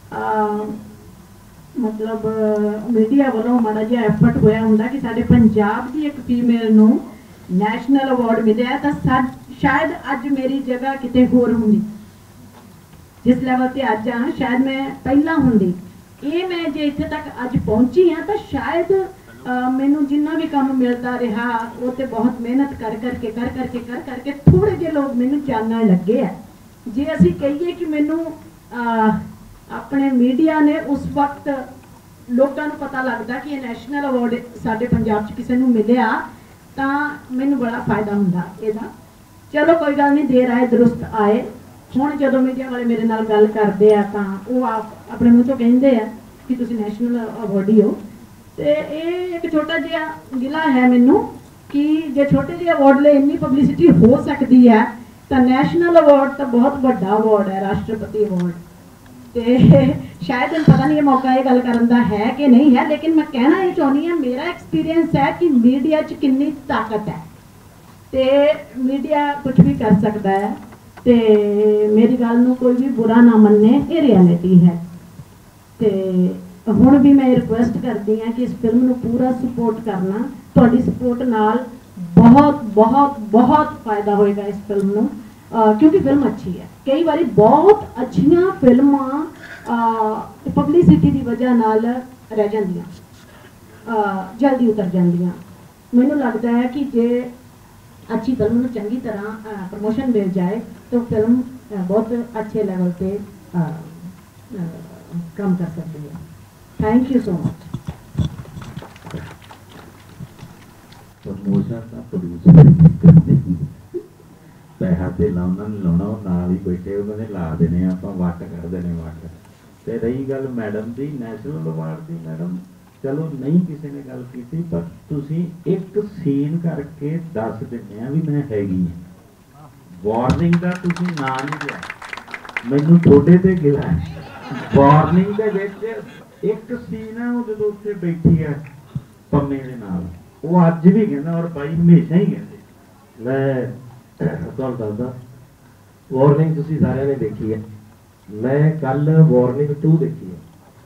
ਮਤਲਬ ਮੀਡੀਆ ਵੱਲੋਂ ਮਾੜਾ ਜਿਹਾ ਐਫਰਟ ਹੋਇਆ ਹੁੰਦਾ ਕਿ ਸਾਡੇ ਪੰਜਾਬ ਦੀ ਇੱਕ ਫੀਮੇਲ ਨੂੰ ਨੈਸ਼ਨਲ ਅਵਾਰਡ ਮਿਲਿਆ ਤਾਂ ਸ਼ਾਇਦ ਅੱਜ ਮੇਰੀ ਜਗ੍ਹਾ ਕਿਤੇ ਹੋਰ ਹੁੰਦੀ। जिस लैवल से अज हाँ शायद मैं पहला होंदी। ये मैं जे इत्थे तक अज पहुंची हाँ तो शायद मैनू जिन्ना भी काम मिलता रहा वो तो बहुत मेहनत कर करके थोड़े जे लोग मैनू जानने लगे है। जे असी कहिए कि मैनू अपने मीडिया ने उस वक्त लोगों को पता लगता कि ये नैशनल अवार्ड साडे पंजाब च किसी नू मिलिया तो मैनू बड़ा फायदा हुंदा इहदा। चलो कोई गल नहीं, देर आए दुरुस्त आए। ਹੁਣ ਜਦੋਂ ਮੀਡੀਆ ਵਾਲੇ ਮੇਰੇ ਨਾਲ ਗੱਲ ਕਰਦੇ ਆ ਤਾਂ ਉਹ ਆਪਣੇ ਮੂੰਹ ਤੋਂ ਕਹਿੰਦੇ ਆ ਕਿ ਤੁਸੀਂ ਨੈਸ਼ਨਲ ਅਵਾਰਡੀ ਹੋ। ਤੇ ਇਹ ਇੱਕ ਛੋਟਾ ਜਿਹਾ ਗਿਲਾ ਹੈ ਮੈਨੂੰ ਕਿ ਜੇ ਛੋਟੇ ਜਿਹੇ ਅਵਾਰਡ ਲਈ ਇੰਨੀ ਪਬਲਿਸਿਟੀ ਹੋ ਸਕਦੀ ਹੈ ਤਾਂ ਨੈਸ਼ਨਲ ਅਵਾਰਡ ਤਾਂ ਬਹੁਤ ਵੱਡਾ ਅਵਾਰਡ ਹੈ, ਰਾਸ਼ਟਰਪਤੀ ਅਵਾਰਡ। ਤੇ ਸ਼ਾਇਦ ਮੈਨੂੰ ਪਤਾ ਨਹੀਂ ਇਹ ਮੌਕਾ ਇਹ ਗੱਲ ਕਰਨ ਦਾ ਹੈ ਕਿ ਨਹੀਂ ਹੈ, ਲੇਕਿਨ ਮੈਂ ਕਹਿਣਾ ਇਹ ਚਾਹੁੰਦੀ ਹਾਂ ਮੇਰਾ ਐਕਸਪੀਰੀਅੰਸ ਹੈ ਕਿ ਮੀਡੀਆ 'ਚ ਕਿੰਨੀ ਤਾਕਤ ਹੈ ਤੇ ਮੀਡੀਆ ਕੁਝ ਵੀ ਕਰ ਸਕਦਾ ਹੈ। ਤੇ ਮੇਰੀ ਗੱਲ ਨੂੰ ਕੋਈ ਵੀ ਬੁਰਾ ਨਾ ਮੰਨੇ, ਇਹ ਰਿਐਲਿਟੀ ਹੈ। ਤੇ ਹੁਣ ਵੀ ਮੈਂ ਰਿਕੁਐਸਟ ਕਰਦੀ ਹਾਂ ਕਿ ਇਸ ਫਿਲਮ ਨੂੰ ਪੂਰਾ ਸਪੋਰਟ ਕਰਨਾ। ਤੁਹਾਡੀ ਸਪੋਰਟ ਨਾਲ ਬਹੁਤ ਬਹੁਤ ਬਹੁਤ ਫਾਇਦਾ ਹੋਏਗਾ ਇਸ ਫਿਲਮ ਨੂੰ, ਕਿਉਂਕਿ ਫਿਲਮ ਅੱਛੀ ਹੈ। ਕਈ ਵਾਰੀ ਬਹੁਤ ਅੱਛੀਆਂ ਫਿਲਮਾਂ ਪਬਲਿਸਿਟੀ ਦੀ ਵਜ੍ਹਾ ਨਾਲ ਰਹਿ ਜਾਂਦੀਆਂ, ਜਲਦੀ ਉਤਰ ਜਾਂਦੀਆਂ। ਮੈਨੂੰ ਲੱਗਦਾ ਹੈ ਕਿ ਜੇ अच्छी फिल्म को चंगी तरह प्रमोशन मिल जाए तो फिल्म बहुत अच्छे लेवल पे काम कर सकती है। Thank you so much. Promotion का प्रोड्यूसर पैसा तो लाना नहीं लाना, नाल ही बैठे उन्होंने ला देने, आप वट कर देने वट। तो रही गल मैडम की नैशनल अवार्ड की, मैडम चलो नहीं किसी ने गल की, पर तुसी एक सीन करके दस दिने भी मैं हैगी वार्निंग का तुसी ना नहीं लिया। मैनू थोड़े ते गिला है वार्निंग दे विच एक सीन है वो जो उत्थे बैठी है पम्मे दे नाल, वो अज भी कहना और भाई हमेशा ही कहते। मैं तुहानू दसदा वार्निंग तुसी सारिਆਂ ने देखी है, मैं कल वार्निंग 2 देखी है।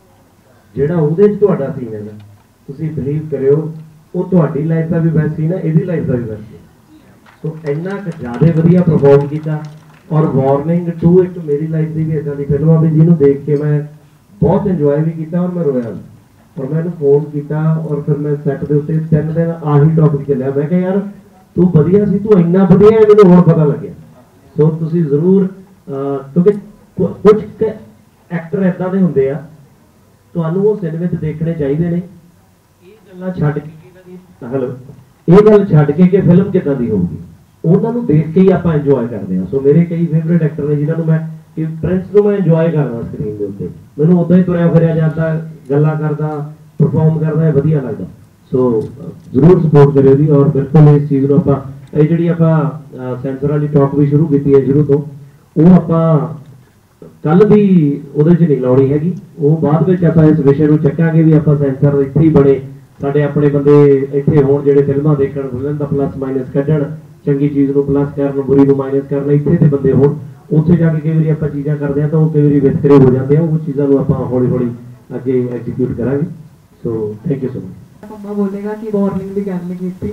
ਜਿਹੜਾ ਉਹਦੇ 'ਚ ਤੁਹਾਡਾ ਸੀਨ ਹੈ ਨਾ, ਤੁਸੀਂ ਬਿਲੀਵ ਕਰਿਓ ਉਹ ਤੁਹਾਡੀ ਲਾਈਫ ਦਾ ਵੀ ਬੈਸਟ ਸੀਨ ਹੈ, ਇਹਦੀ ਲਾਈਫ ਦਾ ਵੀ ਬੈਸਟ ਸੀ। ਸੋ ਇੰਨਾ ਕੁ ਜ਼ਿਆਦਾ ਵਧੀਆ ਪਰਫਾਰਮ ਕੀਤਾ। ਔਰ ਵਾਰਨਿੰਗ 2 ਇੱਕ ਮੇਰੀ ਲਾਈਫ ਦੀ ਵੀ ਇੱਦਾਂ ਦੀ ਫਿਲਮ ਆ ਵੀ ਜਿਹਨੂੰ ਦੇਖ ਕੇ ਮੈਂ ਬਹੁਤ ਇੰਜੋਏ ਵੀ ਕੀਤਾ ਔਰ ਮੈਂ ਰੋਇਆ ਵੀ। ਔਰ ਮੈਂ ਇਹਨੂੰ ਫੋਨ ਕੀਤਾ ਔਰ ਫਿਰ ਮੈਂ ਸੈੱਟ ਦੇ ਉੱਤੇ 3 ਦਿਨ ਆਹੀ ਟੌਪਿਕ ਚੱਲਿਆ। ਮੈਂ ਕਿਹਾ ਯਾਰ ਤੂੰ ਵਧੀਆ ਸੀ, ਤੂੰ ਇੰਨਾ ਵਧੀਆ ਹੈ, ਮੈਨੂੰ ਹੁਣ ਪਤਾ ਲੱਗਿਆ। ਸੋ ਤੁਸੀਂ ਜ਼ਰੂਰ ਕਿਉਂਕਿ ਕੁਝ ਐਕਟਰ ਇੱਦਾਂ ਦੇ ਹੁੰਦੇ ਆ ਤੁਹਾਨੂੰ ਉਹ ਸਿਨੇਮੇ 'ਚ ਦੇਖਣੇ ਚਾਹੀਦੇ ਨੇ। ਇਹ ਗੱਲਾਂ ਛੱਡ ਕੇ ਹੈਲੋ ਇਹ ਗੱਲ ਛੱਡ ਕੇ ਕਿ ਫਿਲਮ ਕਿੱਦਾਂ ਦੀ ਹੋਊਗੀ, ਉਹਨਾਂ ਨੂੰ ਦੇਖ ਕੇ ਹੀ ਆਪਾਂ ਇੰਜੋਏ ਕਰਦੇ ਹਾਂ। ਸੋ ਮੇਰੇ ਕਈ ਫੇਵਰੇਟ ਐਕਟਰ ਨੇ ਜਿਨ੍ਹਾਂ ਨੂੰ ਮੈਂ ਕਿ ਪ੍ਰਿੰਸ ਨੂੰ ਮੈਂ ਇੰਜੋਏ ਕਰਦਾ ਸਕਰੀਨ ਦੇ ਉੱਤੇ, ਮੈਨੂੰ ਉੱਦਾਂ ਹੀ ਤੁਰਿਆ ਫਿਰਿਆ ਜਾਂਦਾ, ਗੱਲਾਂ ਕਰਦਾ, ਪਰਫਾਰਮ ਕਰਦਾ, ਵਧੀਆ ਲੱਗਦਾ। ਸੋ ਜ਼ਰੂਰ ਸਪੋਰਟ ਕਰਿਓ ਜੀ। ਔਰ ਬਿਲਕੁਲ ਇਸ ਚੀਜ਼ ਨੂੰ ਆਪਾਂ ਇਹ ਜਿਹੜੀ ਆਪਾਂ ਸੈਂਸਰ ਵਾਲੀ ਟਾਕ ਵੀ ਸ਼ੁਰੂ ਕੀਤੀ ਹੈ ਸ਼ੁਰੂ ਤੋਂ, ਉਹ ਆਪਾਂ ਕੱਲ ਵੀ ਉਹਦੇ 'ਚ ਨਹੀਂ ਲਾਉਣੀ ਹੈਗੀ, ਉਹ ਬਾਅਦ ਵਿੱਚ ਆਪਾਂ ਇਸ ਵਿਸ਼ੇ ਨੂੰ ਚੱਕਾਂਗੇ ਵੀ ਆਪਾਂ ਸੈਂਸਰ ਇੱਥੇ ਹੀ ਬਣੇ, ਸਾਡੇ ਆਪਣੇ ਬੰਦੇ ਇੱਥੇ ਹੋਣ ਜਿਹੜੇ ਫਿਲਮਾਂ ਦੇਖਣ, ਫਿਲਮ ਦਾ ਪਲੱਸ ਮਾਈਨਸ ਕੱਢਣ, ਚੰਗੀ ਚੀਜ਼ ਨੂੰ ਪਲੱਸ ਕਰਨ, ਬੁਰੀ ਨੂੰ ਮਾਈਨਸ ਕਰਨ, ਇੱਥੇ ਦੇ ਬੰਦੇ ਹੋਣ। ਉੱਥੇ ਜਾ ਕੇ ਕਈ ਵਾਰੀ ਆਪਾਂ ਚੀਜ਼ਾਂ ਕਰਦੇ ਹਾਂ ਤਾਂ ਉਹ ਕਈ ਵਾਰੀ ਵਿਤਕਰੇ ਹੋ ਜਾਂਦੇ ਆ, ਉਹ ਚੀਜ਼ਾਂ ਨੂੰ ਆਪਾਂ ਹੌਲੀ ਹੌਲੀ ਅੱਗੇ ਐਗਜ਼ੀਕਿਊਟ ਕਰਾਂਗੇ। So thank you so much. ਮੰਮਾ ਬੋਲੇਗਾ ਕਿ ਵਾਰਨਿੰਗ ਦੀ ਗੱਲ ਨਹੀਂ ਕੀਤੀ।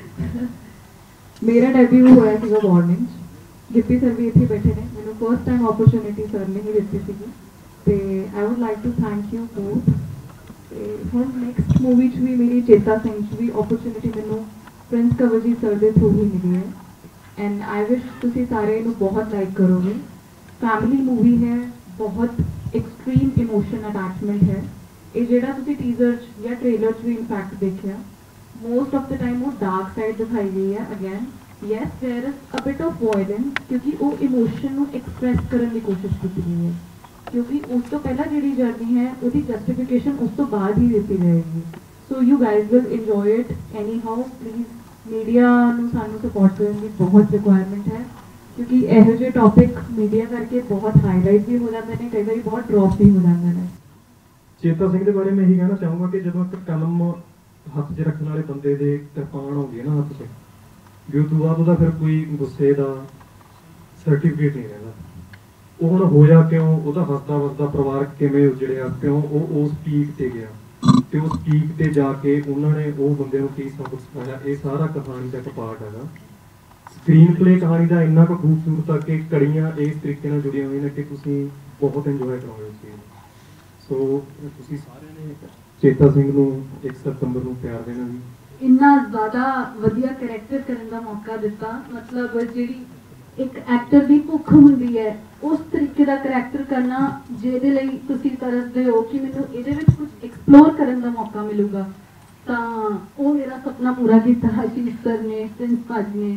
ਮੇਰਾ ਡੈਬਿਊ ਹੋਇਆ ਸੀਗਾ ਵਾਰਨਿੰਗ 'ਚ, ਗਿੱਪੀ ਸਰ ਵੀ ਇੱਥੇ ਬੈਠੇ ਨੇ, ਮੈਨੂੰ ਫਸਟ ਟਾਈਮ ਓਪਰਚੁਨਿਟੀ ਸਰ ਨੇ ਹੀ ਦਿੱਤੀ ਸੀਗੀ। ਤੇ I would like to thank you both ਤੇ ਹੁਣ ਨੈਕਸਟ ਮੂਵੀ 'ਚ ਵੀ ਮੇਰੀ ਚੇਤਾ ਸਿੰਘ 'ਚ ਵੀ ਓਪਰਚੁਨਿਟੀ ਮੈਨੂੰ ਪ੍ਰਿੰਸ ਕੰਵਰਜੀਤ ਸਰ ਦੇ ਥਰੂ ਹੀ ਮਿਲੀ ਹੈ ਐਂਡ ਆਈ ਵਿਸ਼ ਤੁਸੀਂ ਸਾਰੇ ਇਹਨੂੰ ਬਹੁਤ ਲਾਈਕ ਕਰੋਗੇ। ਫੈਮਿਲੀ ਮੂਵੀ ਹੈ, ਬਹੁਤ ਐਕਸਟ੍ਰੀਮ ਇਮੋਸ਼ਨ ਅਟੈਚਮੈਂਟ ਹੈ। ਇਹ ਜਿਹੜਾ ਤੁਸੀਂ ਟੀਜ਼ਰ 'ਚ ਜਾਂ ਟ੍ਰੇਲਰ 'ਚ ਵੀ ਇਨਫੈਕਟ ਦੇਖਿਆ, ਮੋਸਟ ਆਫ ਦ ਟਾਈਮ ਉਹ ਡਾਰਕ ਸਾਈਡ ਦਿਖਾਈ ਗਈ ਹੈ। Again yes there is a bit of violence, ਕਿਉਂਕਿ ਉਹ ਇਮੋਸ਼ਨ ਨੂੰ ਐਕਸਪ੍ਰੈਸ ਕਰਨ ਦੀ ਕੋਸ਼ਿਸ਼ ਕੀਤੀ ਗਈ ਹੈ, ਕਿਉਂਕਿ ਉਸ ਤੋਂ ਪਹਿਲਾਂ ਜਿਹੜੀ ਜਰਨੀ ਹੈ ਉਹਦੀ ਜਸਟੀਫਿਕੇਸ਼ਨ ਉਸ ਤੋਂ ਬਾਅਦ ਹੀ ਦਿੱਤੀ ਜਾਏਗੀ। So you guys will enjoy it anyhow. Please media ਨੂੰ ਸਾਨੂੰ ਸਪੋਰਟ ਕਰਨ ਦੀ ਬਹੁਤ ਰਿਕੁਆਇਰਮੈਂਟ ਹੈ, ਕਿਉਂਕਿ ਇਹੋ ਜਿਹੇ ਟੌਪਿਕ ਮੀਡੀਆ ਕਰਕੇ ਬਹੁਤ ਹਾਈਲਾਈਟ ਵੀ ਹੋ ਜਾਂਦੇ ਨੇ, ਕਈ ਵਾਰੀ ਬਹੁਤ ਡ੍ਰੌਪ ਵੀ ਹੋ ਜਾਂਦੇ ਨੇ। ਚੇਤਾ ਸਿੰਘ ਦੇ ਬਾਰੇ ਮੈਂ ਇਹੀ ਕਹਿਣਾ ਚਾਹੂੰਗਾ ਕਿ ਜਦੋਂ ਇੱਕ ਕਲਮ ਹੱਥ 'ਚ ਰੱਖਣ ਵਾਲੇ ਬੰਦੇ ਦੇ ਕਿਰਪਾਨ ਹੋ ਗਈ ਨਾ ਹੱਥ 'ਚ, ਵੀ ਉਹ ਤੋਂ ਬਾਅਦ ਉਹਦਾ ਫਿਰ ਕੋਈ ਗੁੱਸੇ ਦਾ ਸਰਟੀਫਿਕੇਟ ਨਹੀਂ ਰਹਿੰਦਾ। ਉਹ ਹੁਣ ਹੋਇਆ ਕਿਉਂ, ਉਹਦਾ ਹੱਸਦਾ ਵਸਦਾ ਪਰਿਵਾਰ ਕਿਵੇਂ ਉਜੜਿਆ, ਕਿਉਂ ਉਹ ਉਸ ਪੀਕ ਤੇ ਗਿਆ ਤੇ ਉਸ ਪੀਕ ਤੇ ਜਾ ਕੇ ਉਹਨਾਂ ਨੇ ਉਹ ਬੰਦੇ ਨੂੰ ਕੀ ਸਬਕ ਸਿਖਾਇਆ, ਇਹ ਸਾਰਾ ਕਹਾਣੀ ਦਾ ਇੱਕ ਪਾਰਟ ਹੈਗਾ। ਸਕਰੀਨ ਪਲੇ ਕਹਾਣੀ ਦਾ ਇੰਨਾ ਕੁ ਖੂਬਸੂਰਤ ਆ ਕਿ ਕੜੀਆਂ ਇਸ ਤਰੀਕੇ ਨਾਲ ਜੁੜੀਆਂ ਹੋਈਆਂ ਨੇ ਕਿ ਤੁਸੀਂ ਬਹੁਤ ਇੰਜੋਏ ਕਰੋਗੇ ਉਸ ਚੀਜ਼ ਨੂੰ। ਸੋ ਤੁਸੀਂ ਸਾਰਿਆਂ ਨੇ ਚੇਤਾ ਸਿੰਘ ਨੂੰ 1 ਸਤੰਬਰ ਨੂੰ ਪਿਆਰ ਦੇਣਾ ਜੀ। ਇੰਨਾ ਜ਼ਿਆਦਾ ਵਧੀਆ ਕਰੈਕਟਰ ਕਰਨ ਦਾ ਮੌਕਾ ਦਿੱਤਾ, ਮਤਲਬ ਜਿਹੜੀ ਇੱਕ ਐਕਟਰ ਦੀ ਭੁੱਖ ਹੁੰਦੀ ਹੈ ਉਸ ਤਰੀਕੇ ਦਾ ਕਰੈਕਟਰ ਕਰਨਾ, ਜਿਹਦੇ ਲਈ ਤੁਸੀਂ ਤਰਸਦੇ ਹੋ ਕਿ ਮੈਨੂੰ ਇਹਦੇ ਵਿੱਚ ਕੁਝ ਐਕਸਪਲੋਰ ਕਰਨ ਦਾ ਮੌਕਾ ਮਿਲੂਗਾ, ਤਾਂ ਉਹ ਮੇਰਾ ਸੁਪਨਾ ਪੂਰਾ ਕੀਤਾ ਆਸ਼ੀਸ਼ ਸਰ ਨੇ, ਪ੍ਰਿੰਸ ਭਾਜੀ ਨੇ।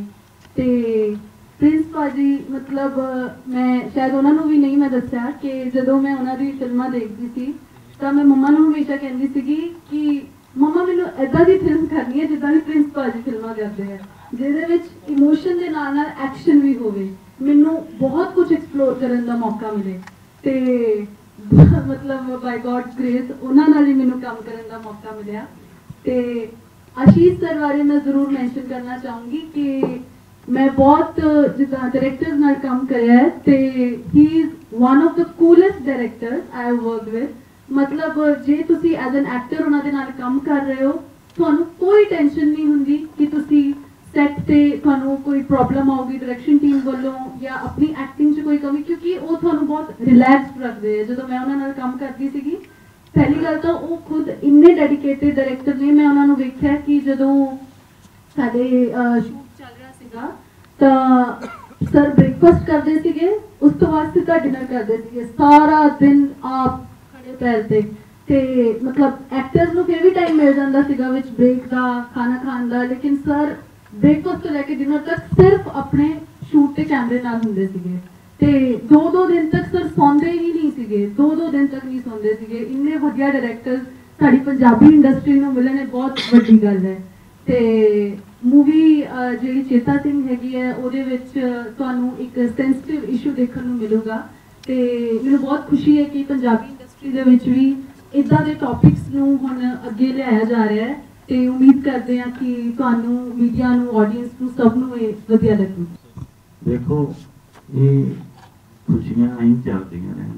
ਤੇ ਪ੍ਰਿੰਸ ਭਾਜੀ ਮਤਲਬ ਮੈਂ ਸ਼ਾਇਦ ਉਹਨਾਂ ਨੂੰ ਵੀ ਨਹੀਂ ਮੈਂ ਦੱਸਿਆ ਕਿ ਜਦੋਂ ਮੈਂ ਉਹਨਾਂ ਦੀ ਫਿਲਮਾਂ ਦੇਖਦੀ ਸੀ ਤਾਂ ਮੈਂ ਮੰਮਾ ਨੂੰ ਹਮੇਸ਼ਾ ਕਹਿੰਦੀ ਸੀਗੀ ਕਿ ਮੰਮਾ ਮੈਨੂੰ ਇੱਦਾਂ ਦੀ ਫਿਲਮ ਕਰਨੀ ਹੈ ਜਿੱਦਾਂ ਦੀ ਪ੍ਰਿੰਸ ਭਾਜੀ ਫਿਲਮਾਂ ਕਰਦੇ ਆ, ਜਿਹਦੇ ਵਿੱਚ ਇਮੋਸ਼ਨ ਦੇ ਨਾਲ ਨਾਲ ਐਕਸ਼ਨ ਵੀ ਹੋਵੇ, ਮੈਨੂੰ ਬਹੁਤ ਕੁਝ ਐਕਸਪਲੋਰ ਕਰਨ ਦਾ ਮੌਕਾ ਮਿਲੇ। ਤੇ ਮਤਲਬ ਬਾਈ ਗॉड्स ਗ੍ਰੇਸ ਉਹਨਾਂ ਨਾਲ ਹੀ ਮੈਨੂੰ ਕੰਮ ਕਰਨ ਦਾ ਮੌਕਾ ਮਿਲਿਆ। ਤੇ ਆਸ਼ੀਸ਼ ਸਰ ਬਾਰੇ ਮੈਂ ਜ਼ਰੂਰ ਮੈਂਸ਼ਨ ਕਰਨਾ ਚਾਹੂੰਗੀ ਕਿ ਮੈਂ ਬਹੁਤ ਜਿੱਦਾਂ ਡਾਇਰੈਕਟਰਸ ਨਾਲ ਕੰਮ ਕਰਿਆ ਹੈ ਤੇ he is one of the coolest directors I have worked with. ਮਤਲਬ ਜੇ ਤੁਸੀਂ ਐਜ਼ ਐਨ ਐਕਟਰ ਉਹਨਾਂ ਦੇ ਨਾਲ ਕੰਮ ਕਰ ਰਹੇ ਹੋ, ਤੁਹਾਨੂੰ ਕੋਈ ਟੈਨਸ਼ਨ ਨਹੀਂ ਹੁੰਦੀ ਕਿ ਤੁਸੀਂ ਸੈੱਟ ਤੇ ਤੁਹਾਨੂੰ ਕੋਈ ਪ੍ਰੋਬਲਮ ਆਊਗੀ ਡਾਇਰੈਕਸ਼ਨ ਟੀਮ ਵੱਲੋਂ ਜਾਂ ਆਪਣੀ ਐਕਟਿੰਗ 'ਚ ਕੋਈ ਕਮੀ, ਕਿਉਂਕਿ ਉਹ ਤੁਹਾਨੂੰ ਬਹੁਤ ਰਿਲੈਕਸਡ ਰੱਖਦੇ ਆ। ਜਦੋਂ ਮੈਂ ਉਹਨਾਂ ਨਾਲ ਕੰਮ ਕਰਦੀ ਸੀਗੀ, ਪਹਿਲੀ ਗੱਲ ਤਾਂ ਉਹ ਖੁਦ ਇੰਨੇ ਡੈਡੀਕੇਟਿਡ ਡਾਇਰੈਕਟਰ ਨੇ। ਮੈਂ ਉਹਨਾਂ ਨੂੰ ਵੇਖਿਆ ਕਿ ਜਦੋਂ ਸਾਡੇ ਸ਼ੂਟ ਚੱਲ ਰਿਹਾ ਸੀਗਾ ਤਾਂ ਸਰ ਬ੍ਰੇਕਫਾਸਟ ਕਰਦੇ ਸੀਗੇ, ਉਸ ਤੋਂ ਬਾਅਦ ਸਿੱਧਾ ਡਿਨਰ ਕਰਦੇ ਸੀਗੇ, ਸਾਰਾ ਦਿਨ ਆਪ ਖੜੇ ਪੈਰ ਤੇ ਮਤਲਬ ਐਕਟਰਸ ਨੂੰ ਫਿਰ ਵੀ ਟਾਈਮ ਮਿਲ ਜਾਂਦਾ ਸੀਗਾ ਵਿੱਚ ਬ੍ਰੇਕ ਦਾ, ਖਾਣਾ ਖਾਣ ਦਾ, ਲੇਕਿਨ ਸਰ ਬ੍ਰੇਕਫਾਸਟ ਤੋਂ ਲੈ ਕੇ ਡਿਨਰ ਤੱਕ ਸਿਰਫ ਆਪਣੇ ਸ਼ੂਟ ਤੇ ਕੈਮਰੇ ਨਾਲ ਹੁੰਦੇ ਸੀਗੇ। ਤੇ 2-2 ਦਿਨ ਤੱਕ ਸਰ ਸੌਂਦੇ ਹੀ ਨਹੀਂ ਸੀਗੇ, 2-2 ਦਿਨ ਤੱਕ ਨਹੀਂ ਸੌਂਦੇ ਸੀਗੇ। ਇੰਨੇ ਵਧੀਆ ਡਾਇਰੈਕਟਰ ਸਾਡੀ ਪੰਜਾਬੀ ਇੰਡਸਟਰੀ ਨੂੰ ਮਿਲਣ ਇਹ ਬਹੁਤ ਵੱਡੀ ਗੱਲ ਹੈ। ਤੇ ਮੂਵੀ ਜਿਹੜੀ ਚੇਤਾ ਸਿੰਘ ਹੈਗੀ ਹੈ ਉਹਦੇ ਵਿੱਚ ਤੁਹਾਨੂੰ ਇੱਕ ਸੈਂਸਿਟਿਵ ਇਸ਼ੂ ਦੇਖਣ ਨੂੰ ਮਿਲੂਗਾ ਤੇ ਮੈਨੂੰ ਬਹੁਤ ਖੁਸ਼ੀ ਹੈ ਕਿ ਪੰਜਾਬੀ ਇੰਡਸਟਰੀ ਦੇ ਵਿੱਚ ਵੀ ਇਦਾਂ ਦੇ ਟੌਪਿਕਸ ਨੂੰ ਹੁਣ ਅੱਗੇ ਲਿਆਇਆ ਜਾ ਰਿਹਾ ਹੈ ਤੇ ਉਮੀਦ ਕਰਦੇ ਹਾਂ ਕਿ ਤੁਹਾਨੂੰ ਮੀਡੀਆ ਨੂੰ, ਆਡੀਅנס ਨੂੰ, ਸਭ ਨੂੰ ਇਹ ਵਧੀਆ ਲੱਗੂ। ਦੇਖੋ ਇਹ ਖੁਸ਼ੀਆਂ ਆਈ ਚੱਲਦੀਆਂ ਨੇ।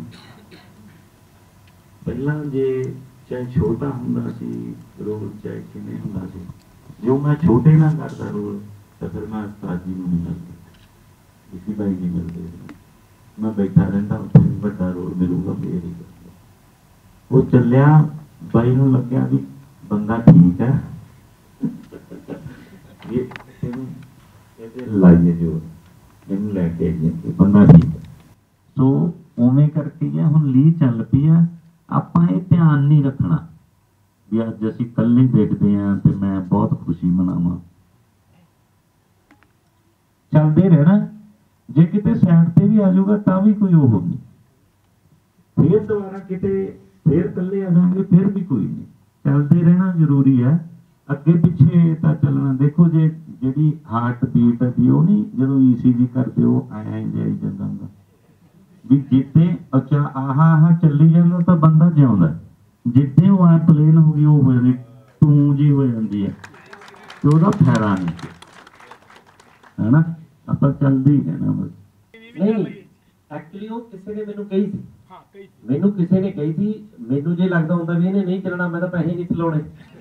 ਪਹਿਲਾਂ ਜੇ ਚਾਹੇ ਛੋਟਾ ਹੁੰਦਾ ਸੀ ਰੋਲ, ਚਾਹੇ ਕਿਵੇਂ ਹੁੰਦਾ ਸੀ, ਜੋ ਮੈਂ ਛੋਟੇ ਨਾਲ ਕਰਦਾ ਰੋਲ ਤਾਂ ਫਿਰ ਮੈਂ ਉਸਤਾਦ ਜੀ ਨੂੰ ਨਹੀਂ ਮਿਲਦਾ, ਕਿਸੇ ਬਾਈ ਨਹੀਂ ਮਿਲਦੇ, ਮੈਂ ਬੈਠਾ ਰਹਿੰਦਾ ਉੱਥੇ ਵੀ ਵੱਡਾ ਰੋਲ ਮਿਲੂਗਾ ਫੇਰ ਹੀ। ਉਹ ਚੱਲਿਆ, ਬਾਈ ਨੂੰ ਲੱਗਿਆ ਵੀ ਬੰਦਾ ਠੀਕ ਹੈ, ਇਹਦੇ ਲਾਈਏ ਜੋ ਇਹਨੂੰ ਲੈ ਕੇ ਆਈਏ, ਬੰਦਾ ਠੀਕ ਹੈ। ਸੋ ਉਵੇਂ ਕਰਕੇ ਹੁਣ ਲੀ ਚੱਲ ਪਈ ਆ। ਆਪਾਂ ਇਹ ਧਿਆਨ ਨਹੀਂ ਰੱਖਣਾ ਵੀ ਅੱਜ ਅਸੀਂ ਇਕੱਲੇ ਦੇਖਦੇ ਹਾਂ ਤੇ ਮੈਂ ਬਹੁਤ ਖੁਸ਼ੀ ਮਨਾਵਾਂ। ਚੱਲਦੇ ਰਹਿਣਾ, ਜੇ ਕਿਤੇ ਸਾਈਡ ਤੇ ਵੀ ਆ ਜਾਊਗਾ ਤਾਂ ਵੀ ਕੋਈ ਉਹ ਨਹੀਂ, ਫੇਰ ਦੁਬਾਰਾ ਕਿਤੇ ਫੇਰ ਇਕੱਲੇ ਆ ਜਾਵਾਂਗੇ ਫਿਰ ਵੀ ਕੋਈ ਨਹੀਂ। ਚੱਲਦੇ ਰਹਿਣਾ ਜ਼ਰੂਰੀ ਹੈ, ਅੱਗੇ ਪਿੱਛੇ ਤਾਂ ਚੱਲਣਾ। ਦੇਖੋ ਜੇ ਜਿਹੜੀ ਹਾਰਟ ਬੀਟ ਹੈ ਉਹ ਨਹੀਂ, ਜਦੋਂ ECG ਕਰਦੇ ਉਹ ਐਂ ਜਾਈ ਜਾਂਦਾ ਹੁੰਦਾ ਵੀ ਜਿੱਤੇ ਅੱਛਾ ਆਹ ਚੱਲੀ ਜਾਂਦਾ ਤਾਂ ਬੰਦਾ ਜਿਉਂਦਾ, ਜਿੱਦੇ ਉਹ ਐ ਪਲੇਨ ਹੋ ਗਈ ਉਹ ਹੋ ਜਾਂਦੀ ਟੂੰ ਜੀ ਹੋ ਜਾਂਦੀ ਹੈ ਤੇ ਉਹਦਾ ਫਾਇਦਾ ਨਹੀਂ ਹੈ ਨਾ। ਆਪਾਂ ਚੱਲਦੇ ਹੀ ਰਹਿਣਾ ਬਸ। ਨਹੀਂ ਐਕਚੁਅਲੀ ਉਹ ਕਿਸੇ ਨੇ ਮੈਨੂੰ ਕਹੀ ਸੀ, ਮੈਨੂੰ ਕਿਸੇ ਨੇ ਕਹੀ ਸੀ, ਮੈਨੂੰ ਜੇ ਲੱਗਦਾ ਹੁੰਦਾ ਵੀ ਇਹਨੇ ਨਹੀਂ ਚੱਲਣਾ ਮੈਂ ਤਾਂ ਪੈਸੇ ਨਹੀਂ ਲਾਉਣੇ,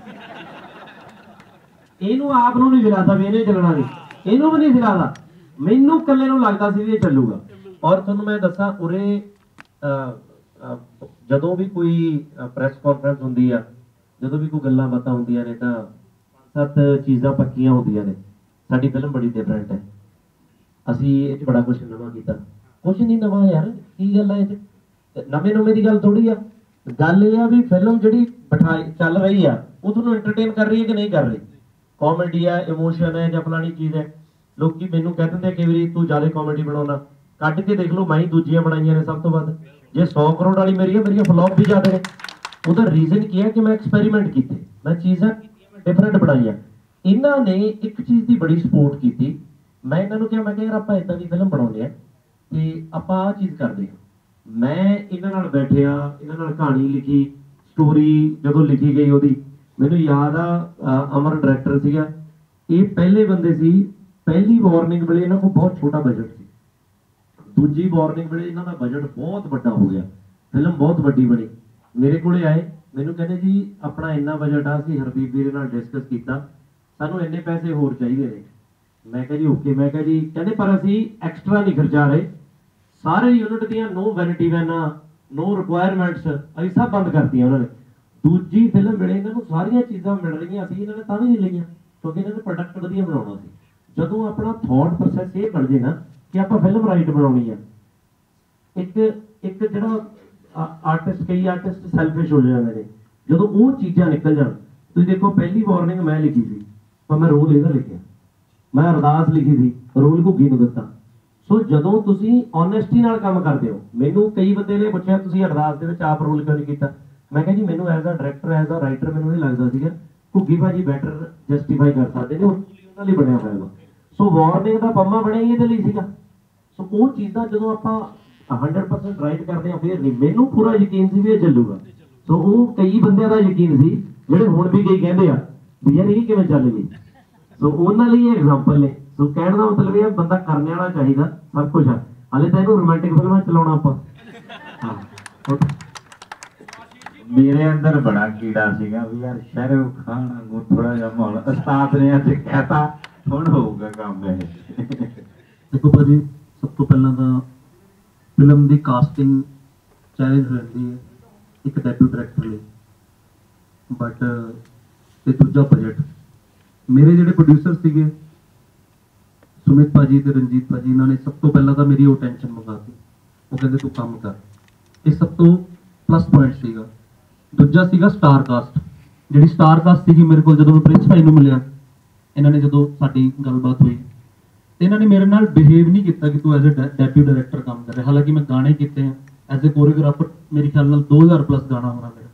ਇਹਨੂੰ ਆਪ ਨੂੰ ਨਹੀਂ ਦਿਲਾਦਾ ਵੀ ਇਹਨੇ ਚੱਲਣਾ ਨਹੀਂ, ਇਹਨੂੰ ਵੀ ਨਹੀਂ ਦਿਲਾਦਾ, ਮੈਨੂੰ ਇਕੱਲੇ ਨੂੰ ਲੱਗਦਾ ਸੀ ਵੀ ਇਹ ਚੱਲੂਗਾ। ਔਰ ਤੁਹਾਨੂੰ ਮੈਂ ਦੱਸਾਂ ਉਰੇ ਜਦੋਂ ਵੀ ਕੋਈ ਪ੍ਰੈਸ ਕਾਨਫਰੰਸ ਹੁੰਦੀ ਆ ਜਦੋਂ ਵੀ ਕੋਈ ਗੱਲਾਂ ਬਾਤਾਂ ਹੁੰਦੀਆਂ ਨੇ ਤਾਂ 7 ਚੀਜ਼ਾਂ ਪੱਕੀਆਂ ਹੁੰਦੀਆਂ ਨੇ। ਸਾਡੀ ਫਿਲਮ ਬੜੀ ਡਿਫਰੈਂਟ ਹੈ, ਅਸੀਂ ਇਹ 'ਚ ਬੜਾ ਕੁਛ ਨਵਾਂ ਕੀਤਾ। ਕੁਛ ਨਹੀਂ ਨਵਾਂ ਯਾਰ, ਕੀ ਗੱਲ ਹੈ ਇਹ 'ਚ ਨਵੇਂ ਦੀ ਗੱਲ ਥੋੜੀ ਆ। ਗੱਲ ਇਹ ਆ ਵੀ ਫਿਲਮ ਜਿਹੜੀ ਬਿਠਾਈ ਚੱਲ ਰਹੀ ਆ ਉਹ ਤੁਹਾਨੂੰ ਐਂਟਰਟੇਨ ਕਰ ਰਹੀ ਹੈ ਕਿ ਨਹੀਂ ਕਰ ਰਹੀ। ਕਾਮੇਡੀ ਹੈ, ਇਮੋਸ਼ਨ ਹੈ ਜਾਂ ਫਲਾਣੀ ਚੀਜ਼ ਹੈ। ਲੋਕੀ ਮੈਨੂੰ ਕਹਿ ਦਿੰਦੇ ਕਈ ਵਾਰੀ ਤੂੰ ਜ਼ਿਆਦਾ ਕਾਮੇਡੀ ਬਣਾਉਣਾ, ਕੱਢ ਕੇ ਦੇਖ ਲਓ ਮੈਂ ਹੀ ਦੂਜੀਆਂ ਬਣਾਈਆਂ ਨੇ ਸਭ ਤੋਂ ਵੱਧ। ਜੇ 100 ਕਰੋੜ ਵਾਲੀ ਮੇਰੀਆਂ ਫਲॉप ਵੀ ਜ਼ਿਆਦਾ ਨੇ। ਉਹਦਾ ਰੀਜ਼ਨ ਕੀ ਹੈ ਕਿ ਮੈਂ ਐਕਸਪੈਰੀਮੈਂਟ ਕੀਤੇ, ਮੈਂ ਚੀਜ਼ਾਂ ਡਿਫਰੈਂਟ ਬਣਾਈਆਂ। ਇਹਨਾਂ ਨੇ ਇੱਕ ਚੀਜ਼ ਦੀ ਬੜੀ ਸਪੋਰਟ ਕੀਤੀ। ਮੈਂ ਇਹਨਾਂ ਨੂੰ ਕਿਹਾ, ਮੈਂ ਕਿਹਾ ਯਾਰ ਆਪਾਂ ਇਦਾਂ ਦੀ ਫਿਲਮ ਬਣਾਉਂਦੇ ਆ ਤੇ ਆਪਾਂ ਆਹ ਚੀਜ਼ ਕਰਦੇ ਹਾਂ। ਮੈਂ ਇਹਨਾਂ ਨਾਲ ਬੈਠਿਆ, ਇਹਨਾਂ ਨਾਲ ਕਹਾਣੀ ਲਿਖੀ, ਸਟੋਰੀ ਜਦੋਂ ਲਿਖੀ ਗਈ ਉਹਦੀ ਮੈਨੂੰ ਯਾਦ ਆ ਅਮਰ ਡਾਇਰੈਕਟਰ ਸੀਗਾ, ਇਹ ਪਹਿਲੇ ਬੰਦੇ ਸੀ। ਪਹਿਲੀ ਵਾਰਨਿੰਗ ਵੇਲੇ ਇਹਨਾਂ ਕੋਲ ਬਹੁਤ ਛੋਟਾ ਬਜਟ ਸੀ, ਦੂਜੀ ਵਾਰਨਿੰਗ ਵੇਲੇ ਇਹਨਾਂ ਦਾ ਬਜਟ ਬਹੁਤ ਵੱਡਾ ਹੋ ਗਿਆ, ਫਿਲਮ ਬਹੁਤ ਵੱਡੀ ਬਣੀ। ਮੇਰੇ ਕੋਲੇ ਆਏ, ਮੈਨੂੰ ਕਹਿੰਦੇ ਜੀ ਆਪਣਾ ਇੰਨਾ ਬਜਟ ਆ, ਅਸੀਂ ਹਰਦੀਪ ਵੀਰੇ ਨਾਲ ਡਿਸਕਸ ਕੀਤਾ, ਸਾਨੂੰ ਇੰਨੇ ਪੈਸੇ ਹੋਰ ਚਾਹੀਦੇ ਨੇ। ਮੈਂ ਕਿਹਾ ਜੀ ਓਕੇ। ਮੈਂ ਕਿਹਾ ਜੀ, ਕਹਿੰਦੇ ਪਰ ਅਸੀਂ ਐਕਸਟਰਾ ਨਹੀਂ ਖਰਚਾ ਰਹੇ, ਸਾਰੇ ਯੂਨਿਟ ਦੀਆਂ ਨੋ ਵੈਨਿਟੀ ਵੈਨਾਂ, ਨੋ ਰਿਕੁਆਇਰਮੈਂਟਸ ਅਸੀਂ ਸਭ ਬੰਦ ਕਰਤੀਆਂ ਉਹਨਾਂ ਨੇ। ਦੂਜੀ ਫਿਲਮ ਵੇਲੇ ਇਹਨਾਂ ਨੂੰ ਸਾਰੀਆਂ ਚੀਜ਼ਾਂ ਮਿਲ ਰਹੀਆਂ ਸੀ, ਇਹਨਾਂ ਨੇ ਤਾਂ ਵੀ ਨਹੀਂ ਲਈਆਂ ਕਿਉਂਕਿ ਇਹਨਾਂ ਨੇ ਪ੍ਰੋਡਕਟ ਵਧੀਆ ਬਣਾਉਣਾ ਸੀ। ਜਦੋਂ ਆਪਣਾ ਥੌਟ ਪ੍ਰੋਸੈਸ ਇਹ ਬਣ ਜੇ ਨਾ ਕਿ ਆਪਾਂ ਫਿਲਮ ਰਾਈਟ ਬਣਾਉਣੀ ਆ, ਇੱਕ ਜਿਹੜਾ ਕਈ ਆਰਟਿਸਟ ਸੈਲਫਿਸ਼ ਹੋ ਜਾਂਦੇ ਨੇ, ਜਦੋਂ ਉਹ ਚੀਜ਼ਾਂ ਨਿਕਲ ਜਾਣ। ਤੁਸੀਂ ਦੇਖੋ ਪਹਿਲੀ ਵਾਰਨਿੰਗ ਮੈਂ ਲਿਖੀ ਸੀ ਪਰ ਮੈਂ ਰੋਲ ਇਹਦਾ ਲਿਖਿਆ, ਮੈਂ ਅਰਦਾਸ ਲਿਖੀ ਸੀ, ਰੋਲ ਘੁੱਗੀ ਨੂੰ ਦਿੱਤਾ। ਸੋ ਜਦੋਂ ਤੁਸੀਂ ਓਨੈਸਟੀ ਨਾਲ ਕੰਮ ਕਰਦੇ ਹੋ, ਮੈਨੂੰ ਕਈ ਬੰਦੇ ਨੇ ਪੁੱਛਿਆ ਤੁਸੀਂ ਅਰਦਾਸ ਦੇ ਵਿੱਚ ਆਪ ਰੋਲ ਕਿਉਂ ਨਹੀਂ ਕੀਤਾ। ਮੈਂ ਕਿਹਾ ਜੀ ਮੈਨੂੰ as a director, as a writer ਮੈਨੂੰ ਇਹ ਲੱਗਦਾ ਸੀਗਾ ਘੁੱਗੀ ਭਾਜੀ ਬੈਟਰ ਜਸਟੀਫਾਈ ਕਰ ਸਕਦੇ ਨੇ, ਉਹਨਾਂ ਲਈ ਬਣਿਆ ਹੋਇਆ ਵਾ। ਸੋ ਵਾਰਨਿੰਗ ਦਾ ਪੰਮਾ ਬਣਿਆ ਹੀ ਇਹਦੇ ਲਈ ਸੀਗਾ। ਸੋ ਉਹ ਚੀਜ਼ਾਂ ਜਦੋਂ ਆਪਾਂ 100% ਰਾਈਟ ਕਰਦੇ ਆ ਫਿਰ ਨਹੀਂ, ਮੈਨੂੰ ਪੂਰਾ ਯਕੀਨ ਸੀ ਵੀ ਇਹ ਚੱਲੂਗਾ। ਸੋ ਉਹ ਕਈ ਬੰਦਿਆਂ ਦਾ ਯਕੀਨ ਸੀ ਜਿਹੜੇ ਹੁਣ ਵੀ ਕਈ ਕਹਿੰਦੇ ਆ ਵੀ ਯਾਰ ਇਹ ਕਿਵੇਂ ਚੱਲ ਗਈ। ਸੋ ਉਹਨਾਂ ਲਈ ਇਹ ਐਗਜ਼ਾਮਪਲ ਨੇ। ਸੋ ਕਹਿਣ ਦਾ ਮਤਲਬ ਇਹ ਬੰਦਾ ਕਰਨ ਵਾਲਾ ਚਾਹੀਦਾ, ਸਭ ਕੁਝ ਆ। ਹਾਲੇ ਤਾਂ ਇਹਨੂੰ ਰੋਮਾਂਟਿਕ ਫਿਲਮਾਂ ਚਲਾਉਣਾ ਆਪਾਂ। ਮੇਰੇ ਅੰਦਰ ਬੜਾ ਕੀੜਾ ਸੀਗਾ ਵੀ ਯਾਰ ਸ਼ਾਹਰੁਖ ਖਾਨ ਨੂੰ ਥੋੜਾ ਜਿਹਾ ਮਾਹੌਲ, ਉਸਤਾਦ ਨੇ ਅੱਜ ਕਹਿਤਾ ਹੁਣ ਹੋਊਗਾ ਕੰਮ ਇਹ। ਦੇਖੋ ਭਾਜੀ, ਸਭ ਤੋਂ ਪਹਿਲਾਂ ਤਾਂ ਫਿਲਮ ਦੀ ਕਾਸਟਿੰਗ ਚੈਲੰਜ ਰਹਿੰਦੀ ਹੈ ਇੱਕ ਡੈਬਿਊ ਡਾਇਰੈਕਟਰ ਲਈ, ਬਟ ਤੇ ਦੂਜਾ ਬਜਟ। ਮੇਰੇ ਜਿਹੜੇ ਪ੍ਰੋਡਿਊਸਰ ਸੀਗੇ ਸੁਮਿਤ ਭਾਜੀ ਤੇ ਰਣਜੀਤ ਭਾਜੀ, ਇਹਨਾਂ ਨੇ ਸਭ ਤੋਂ ਪਹਿਲਾਂ ਤਾਂ ਮੇਰੀ ਉਹ ਟੈਨਸ਼ਨ ਮੰਗਾਤੀ। ਉਹ ਕਹਿੰਦੇ ਤੂੰ ਕੰਮ ਕਰ, ਇਹ ਸਭ ਤੋਂ ਪਲੱਸ ਪੁਆਇੰਟ ਸੀਗਾ। ਦੂਜਾ ਸੀਗਾ ਸਟਾਰ ਕਾਸਟ। ਜਿਹੜੀ ਸਟਾਰ ਕਾਸਟ ਸੀਗੀ ਮੇਰੇ ਕੋਲ ਜਦੋਂ ਮੈਂ ਪ੍ਰਿੰਸ ਭਾਈ ਨੂੰ ਮਿਲਿਆ, ਇਹਨਾਂ ਨੇ ਜਦੋਂ ਸਾਡੀ ਗੱਲਬਾਤ ਹੋਈ ਤੇ ਇਹਨਾਂ ਨੇ ਮੇਰੇ ਨਾਲ ਬਿਹੇਵ ਨਹੀਂ ਕੀਤਾ ਕਿ ਤੂੰ ਐਜ਼ ਅ ਡੈਬਿਊ ਡਾਇਰੈਕਟਰ ਕੰਮ ਕਰ ਰਿਹਾ। ਹਾਲਾਂਕਿ ਮੈਂ ਗਾਣੇ ਕੀਤੇ हैं ਐਜ਼ ਅ ਕੋਰੀਓਗ੍ਰਾਫਰ, ਮੇਰੇ ਖਿਆਲ ਨਾਲ 2000 ਪਲੱਸ ਗਾਣਾ ਹੋਣਾ ਮੇਰਾ।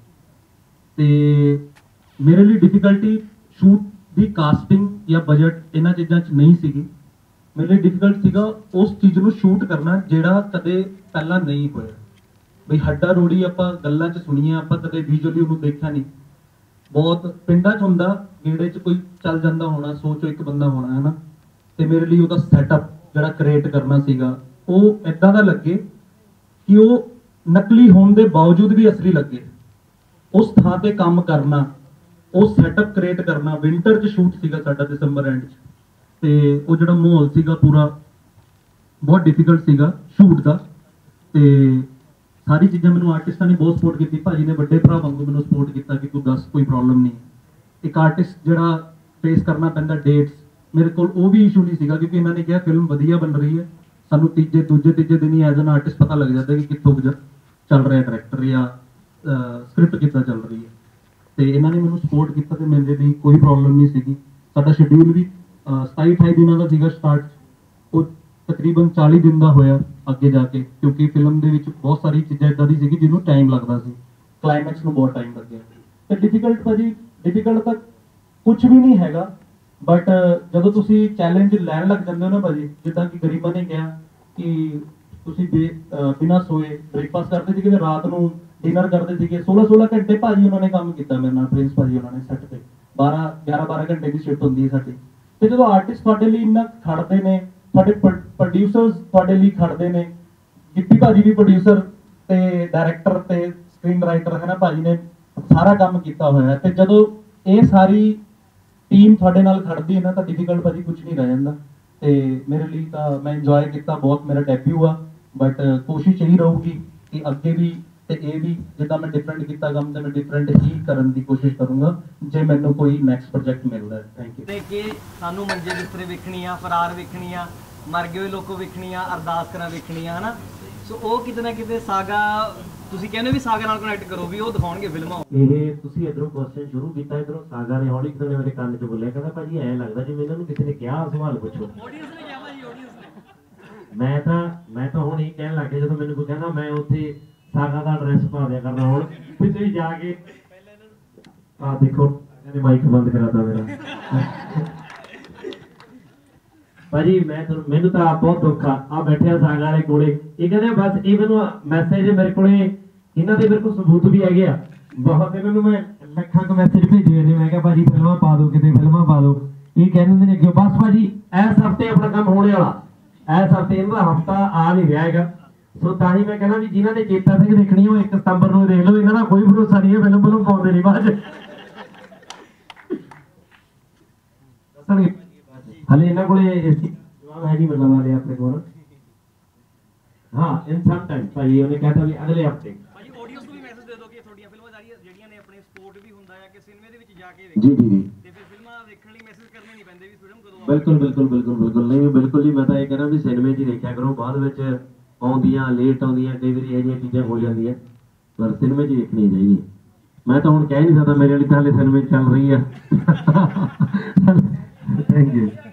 ਤੇ ਮੇਰੇ ਲਈ ਡਿਫਿਕਲਟੀ ਸ਼ੂਟ ਦੀ ਕਾਸਟਿੰਗ ਜਾਂ ਬਜਟ ਇਹਨਾਂ ਚੀਜ਼ਾਂ 'ਚ ਨਹੀਂ ਸੀਗੀ। ਮੇਰੇ ਲਈ ਡਿਫਿਕਲਟ ਸੀਗਾ ਉਸ ਚੀਜ਼ ਨੂੰ ਸ਼ੂਟ ਕਰਨਾ ਜਿਹੜਾ ਕਦੇ ਪਹਿਲਾਂ ਨਹੀਂ ਹੋਇਆ। ਬਈ ਹੱਡਾ ਰੋੜੀ ਆਪਾਂ ਗੱਲਾਂ 'ਚ ਸੁਣੀਆਂ, ਆਪਾਂ ਕਦੇ ਵਿਜ਼ੂਅਲੀ ਉਹਨੂੰ ਦੇਖਿਆ ਨਹੀਂ। ਬਹੁਤ ਪਿੰਡਾਂ 'ਚ ਹੁੰਦਾ, ਗੇੜੇ 'ਚ ਕੋਈ ਚੱਲ ਜਾਂਦਾ ਹੋਣਾ, ਸੋਚੋ ਇੱਕ ਬੰਦਾ ਹੋਣਾ ਹੈ ਨਾ। ਤੇ ਮੇਰੇ ਲਈ ਉਹਦਾ ਸੈਟਅਪ ਜਿਹੜਾ ਕ੍ਰੀਏਟ ਕਰਨਾ ਸੀਗਾ ਉਹ ਇਦਾਂ ਦਾ ਲੱਗੇ ਕਿ ਉਹ ਨਕਲੀ ਹੋਣ ਦੇ ਬਾਵਜੂਦ ਵੀ ਅਸਲੀ ਲੱਗੇ। ਉਸ ਥਾਂ ਤੇ ਕੰਮ ਕਰਨਾ, ਉਹ ਸੈਟਅਪ ਕ੍ਰੀਏਟ ਕਰਨਾ। ਵਿੰਟਰ 'ਚ ਸ਼ੂਟ ਸੀਗਾ ਸਾਡਾ, ਦਸੰਬਰ ਐਂਡ 'ਚ, ਤੇ ਉਹ ਜਿਹੜਾ ਮਾਹੌਲ ਸੀਗਾ ਪੂਰਾ ਬਹੁਤ ਡਿਫਿਕਲਟ ਸੀਗਾ ਸ਼ੂਟ ਦਾ। ਤੇ ਸਾਰੀ ਚੀਜ਼ਾਂ ਮੈਨੂੰ ਆਰਟਿਸਟਾਂ ਨੇ ਬਹੁਤ ਸਪੋਰਟ ਕੀਤੀ। ਭਾਜੀ ਨੇ ਵੱਡੇ ਭਰਾ ਵਾਂਗੂ ਮੈਨੂੰ ਸਪੋਰਟ ਕੀਤਾ ਕਿ ਤੂੰ ਦੱਸ ਕੋਈ ਪ੍ਰੋਬਲਮ ਨਹੀਂ। ਇੱਕ ਆਰਟਿਸਟ ਜਿਹੜਾ ਫੇਸ ਕਰਨਾ ਪੈਂਦਾ ਡੇਟਸ, ਮੇਰੇ ਕੋਲ ਉਹ ਵੀ ਇਸ਼ੂ ਨਹੀਂ ਸੀਗਾ ਕਿਉਂਕਿ ਇਹਨਾਂ ਨੇ ਕਿਹਾ ਫਿਲਮ ਵਧੀਆ ਬਣ ਰਹੀ ਹੈ। ਸਾਨੂੰ ਦੂਜੇ ਤੀਜੇ ਦਿਨ ਹੀ ਐਜ਼ ਐਨ ਆਰਟਿਸਟ ਪਤਾ ਲੱਗ ਜਾਂਦਾ ਕਿ ਕਿੱਥੋਂ ਚੱਲ ਰਿਹਾ ਡਾਇਰੈਕਟਰ ਜਾਂ ਸਕ੍ਰਿਪਟ ਕਿੱਦਾਂ ਚੱਲ ਰਹੀ ਹੈ। ਤੇ ਇਹਨਾਂ ਨੇ ਮੈਨੂੰ ਸਪੋਰਟ ਕੀਤਾ ਤੇ ਮੇਰੇ ਲਈ ਕੋਈ ਪ੍ਰੋਬਲਮ ਨਹੀਂ ਸੀਗੀ। ਸਾਡਾ ਸ਼ਡਿਊਲ ਵੀ 27-28 ਦਿਨਾਂ ਦਾ ਸੀਗਾ ਸਟਾਰਟ, ਉਹ ਤਕਰੀਬਨ 40 ਦਿਨ ਦਾ ਹੋਇਆ ਅੱਗੇ ਜਾ ਕੇ, ਕਿਉਂਕਿ ਫਿਲਮ ਦੇ ਵਿੱਚ ਬਹੁਤ ਸਾਰੀ ਚੀਜ਼ਾਂ ਇਦਾਂ ਦੀ ਸੀਗੀ ਜਿਹਨੂੰ ਟਾਈਮ ਲੱਗਦਾ ਸੀ। ਕਲਾਈਮੈਕਸ ਨੂੰ ਬਹੁਤ ਟਾਈਮ ਲੱਗਿਆ। ਤੇ ਡਿਫਿਕਲਟ ਭਾਜੀ, ਡਿਫਿਕਲਟ ਤਾਂ ਕੁਝ ਵੀ ਨਹੀਂ ਹੈਗਾ, ਬਟ ਜਦੋਂ ਤੁਸੀਂ ਚੈਲੰਜ ਲੈਣ ਲੱਗ ਜਾਂਦੇ ਹੋ ਨਾ ਭਾਜੀ, ਜਿੱਦਾਂ ਕਿ ਗਰੀਬਾਂ ਨੇ ਕਿਹਾ ਕਿ ਤੁਸੀਂ ਬਿਨਾਂ ਸੋਏ ਬ੍ਰੇਕਫਾਸਟ ਕਰਦੇ ਸੀਗੇ ਤੇ ਰਾਤ ਨੂੰ ਡਿਨਰ ਕਰਦੇ ਸੀਗੇ। 16 ਘੰਟੇ ਭਾਜੀ ਉਹਨਾਂ ਨੇ ਕੰਮ ਕੀਤਾ ਮੇਰੇ ਨਾਲ, ਪ੍ਰਿੰਸ ਭਾਜੀ ਉਹਨਾਂ ਨੇ ਸੈੱਟ ਤੇ 11-12 ਘੰਟੇ ਦੀ ਸ਼ਿਫਟ ਹੁੰਦੀ ਹੈ ਸਾਡੀ। ਤੇ ਜਦੋਂ ਆਰਟਿਸਟ ਤੁਹਾਡੇ ਲਈ ਇੰਨਾ ਖੜਦੇ ਨੇ, ਤੁਹਾਡੇ ਪ੍ਰੋਡਿਊਸਰਸ ਤੁਹਾਡੇ ਲਈ ਖੜਦੇ ਨੇ, ਗਿੱਪੀ ਭਾਜੀ ਵੀ ਪ੍ਰੋਡਿਊਸਰ ਤੇ ਡਾਇਰੈਕਟਰ ਤੇ ਸਕਰੀਨ ਰਾਈਟਰ ਹੈ ਨਾ, ਭਾਜੀ ਨੇ ਸਾਰਾ ਕੰਮ ਕੀਤਾ ਹੋਇਆ। ਤੇ ਜਦੋਂ ਇਹ ਸਾਰੀ ਟੀਮ ਤੁਹਾਡੇ ਨਾਲ ਖੜਦੀ ਹੈ ਨਾ ਤਾਂ ਡਿਫਿਕਲਟ ਭਾਜੀ ਕੁਝ ਨਹੀਂ ਰਹਿ ਜਾਂਦਾ। ਤੇ ਮੇਰੇ ਲਈ ਤਾਂ ਮੈਂ ਇੰਜੋਏ ਕੀਤਾ ਬਹੁਤ, ਮੇਰਾ ਡੈਬਿਊ ਆ, ਬਟ ਕੋਸ਼ਿਸ਼ ਇਹੀ ਰਹੂਗੀ ਕਿ ਅੱਗੇ ਵੀ ਤੇ ਇਹ ਵੀ ਜਿੱਦਾਂ ਮੈਂ ਡਿਫਰੈਂਟ ਕੀਤਾ ਕੰਮ ਤੇ ਮੈਂ ਡਿਫਰੈਂਟ ਹੀ ਕਰਨ ਦੀ ਕੋਸ਼ਿਸ਼ ਕਰੂੰਗਾ ਜੇ ਮੈਨੂੰ ਕੋਈ ਨੈਕਸਟ ਪ੍ਰੋਜੈਕਟ ਮਿਲਦਾ ਹੈ। Thank you. ਤੇ ਕਿ ਸਾਨੂੰ ਮੰਜੇ ਬਿਸਤਰੇ ਵੇਖਣੀ ਆ, ਫਰਾਰ ਵੇਖਣੀ ਆ, ਮਰ ਗਏ ਹੋਏ ਲੋਕੋ ਵੇਖਣੀ ਆ, ਅਰਦਾਸ ਕਰਾਂ ਵੇਖਣੀ ਆ, ਹਨਾ। ਸੋ ਉਹ ਕਿਤੇ ਨਾ ਕਿਤੇ ਸਾਗਾ ਤੁਸੀਂ ਕਹਿੰਦੇ ਵੀ ਸਾਗਾ ਨਾਲ ਕਨੈਕਟ ਕਰੋ, ਵੀ ਉਹ ਦਿਖਾਉਣਗੇ ਫਿਲਮਾਂ। ਇਹ ਤੁਸੀਂ ਇਧਰੋਂ ਕੁਐਸਚਨ ਸ਼ੁਰੂ ਕੀਤਾ, ਇਧਰੋਂ ਸਾਗਾ ਨੇ ਹੌਲੀ ਕਿਤੇ ਮੇਰੇ ਕੰਨ 'ਚ ਬੋਲਿਆ, ਕਹਿੰਦਾ ਭਾਜੀ ਐਂ ਲੱਗਦਾ ਜਿਵੇਂ ਇਹਨਾਂ ਨੂੰ ਕਿਸੇ ਨੇ ਕਿਹਾ ਸਵਾਲ ਪੁੱਛੋ। ਆਡੀਅנס ਨੇ ਕਿਹਾ ਭਾਜੀ, ਆਡੀਅנס ਨੇ। ਮੈਂ ਤਾਂ ਹੁਣ ਇਹ ਕਹਿਣ ਲੱਗ ਗਿਆ, ਜਦੋਂ ਮੈਨੂੰ ਕੋਈ ਕਹਿੰਦਾ ਮੈਂ ਉੱਥੇ ਸਾਗਾ ਦਾ ਐਡਰੈਸ ਪਾ ਦਿਆ ਕਰਨਾ, ਹੁਣ ਤੁਸੀਂ ਜਾ ਕੇ ਆਹ ਦੇਖੋ ਕਹਿੰਦੇ ਮਾਈਕ ਬੰਦ ਕਰਾਤਾ ਮੇਰਾ। ਭਾਜੀ ਮੈਨੂੰ ਤਾਂ ਆਪ ਬਹੁਤ ਦੁੱਖ ਆ ਬੈਠਿਆ ਸਾਗਾ ਵਾਲੇ ਕੋਲੇ, ਇਹ ਕਹਿੰਦੇ ਬਸ ਇਹ ਮੈਨੂੰ ਮੈਸੇਜ ਮੇਰੇ ਕੋਲੇ ਇਹਨਾਂ ਦੇ ਮੇਰੇ ਕੋਲ ਸਬੂਤ ਵੀ ਹੈਗੇ ਆ ਬਹੁਤ, ਇਹਨਾਂ ਨੂੰ ਮੈਂ ਲੱਖਾਂ ਕੁ ਮੈਸੇਜ ਭੇਜੇ ਨੇ, ਮੈਂ ਕਿਹਾ ਭਾਜੀ ਫਿਲਮਾਂ ਪਾ ਦਿਓ, ਕਿਤੇ ਫਿਲਮਾਂ ਪਾ ਦਿਓ। ਇਹ ਕਹਿੰਦੇ ਨੇ ਕਿ ਬਸ ਭਾਜੀ ਇਸ ਹਫ਼ਤੇ ਆਪਣਾ ਕੰਮ ਹੋਣੇ ਵਾਲਾ, ਇਸ ਹਫ਼ਤੇ ਇਹਨਾਂ ਦਾ ਹਫ਼ਤਾ ਆ ਨਹੀਂ ਰਿਹਾ ਹੈਗਾ। ਸੋ ਤਾਂ ਹੀ ਮੈਂ ਕਹਿੰਦਾ ਵੀ ਜਿਨ੍ਹਾਂ ਨੇ ਚੇਤਾ ਸਿੰਘ ਦੇਖਣੀ ਉਹ 1 ਸਤੰਬਰ ਨੂੰ ਦੇਖ ਲਓ, ਇਹਨਾਂ ਦਾ ਕੋਈ ਭਰੋਸਾ ਨਹੀਂ ਹੈ, ਫਿਲਮ ਪਾਉਂਦੇ ਨਹੀਂ ਬਾਅਦ ਦੱਸਣਗੇ। ਹਲੇ ਇਹਨਾਂ ਕੋਲੇ ਜਵਾਬ ਹੈ ਨਹੀਂ ਮਤਲਬ ਵਾਲੇ ਆਪਣੇ ਕੋਲ। ਹਾਂ ਇਨ ਸਮ ਟਾਈਮ ਭਾਈ ਉਹਨੇ ਕਹਿਤਾ ਵੀ ਅਗਲੇ ਹਫ਼ਤੇ। ਭਾਜੀ ਆਡੀਅנס ਨੂੰ ਵੀ ਮੈਸੇਜ ਦੇ ਦਿਓ ਕਿ ਤੁਹਾਡੀਆਂ ਫਿਲਮਾਂ ਜਿਹੜੀਆਂ ਨੇ ਆਪਣੇ ਸਪੋਰਟ ਵੀ ਹੁੰਦਾ ਹੈ ਕਿ ਸਿਨੇਮੇ ਦੇ ਵਿੱਚ ਜਾ ਕੇ ਜੀ ਜੀ ਜੀ ਤੇ ਫਿਰ ਫਿਲਮਾਂ ਵੇਖਣ ਲਈ ਮੈਸੇਜ ਕਰਨੇ ਨਹੀਂ ਪੈਂਦੇ ਵੀ ਫਿਲਮ ਕਦੋਂ ਬਿਲਕੁਲ ਨਹੀਂ ਬਿਲਕੁਲ ਜੀ। ਮੈਂ ਤਾਂ ਇਹ ਕਹਿਣਾ ਵੀ ਸਿਨੇਮੇ 'ਚ ਹੀ ਦੇਖਿਆ ਕਰੋ, ਬਾਅਦ ਵਿੱਚ ਆਉਂਦੀਆਂ ਲੇਟ ਆਉਂਦੀਆਂ ਕਈ ਵਾਰੀ ਇਹ ਜਿਹੀਆਂ ਚੀਜ਼ਾਂ ਹੋ ਜਾਂਦੀਆਂ, ਪਰ ਸਿਨੇਮੇ 'ਚ ਦੇਖਣੀ ਚਾਹੀਦੀ। ਮੈਂ ਤਾਂ ਹੁਣ ਕਹਿ ਨਹੀਂ ਸਕਦਾ, ਮੇਰੇ ਵਾਲੀ ਤਾਂ ਹਾਲੇ ਸਿਨੇਮੇ 'ਚ ਚੱਲ ਰਹੀ ਆ। Thank you.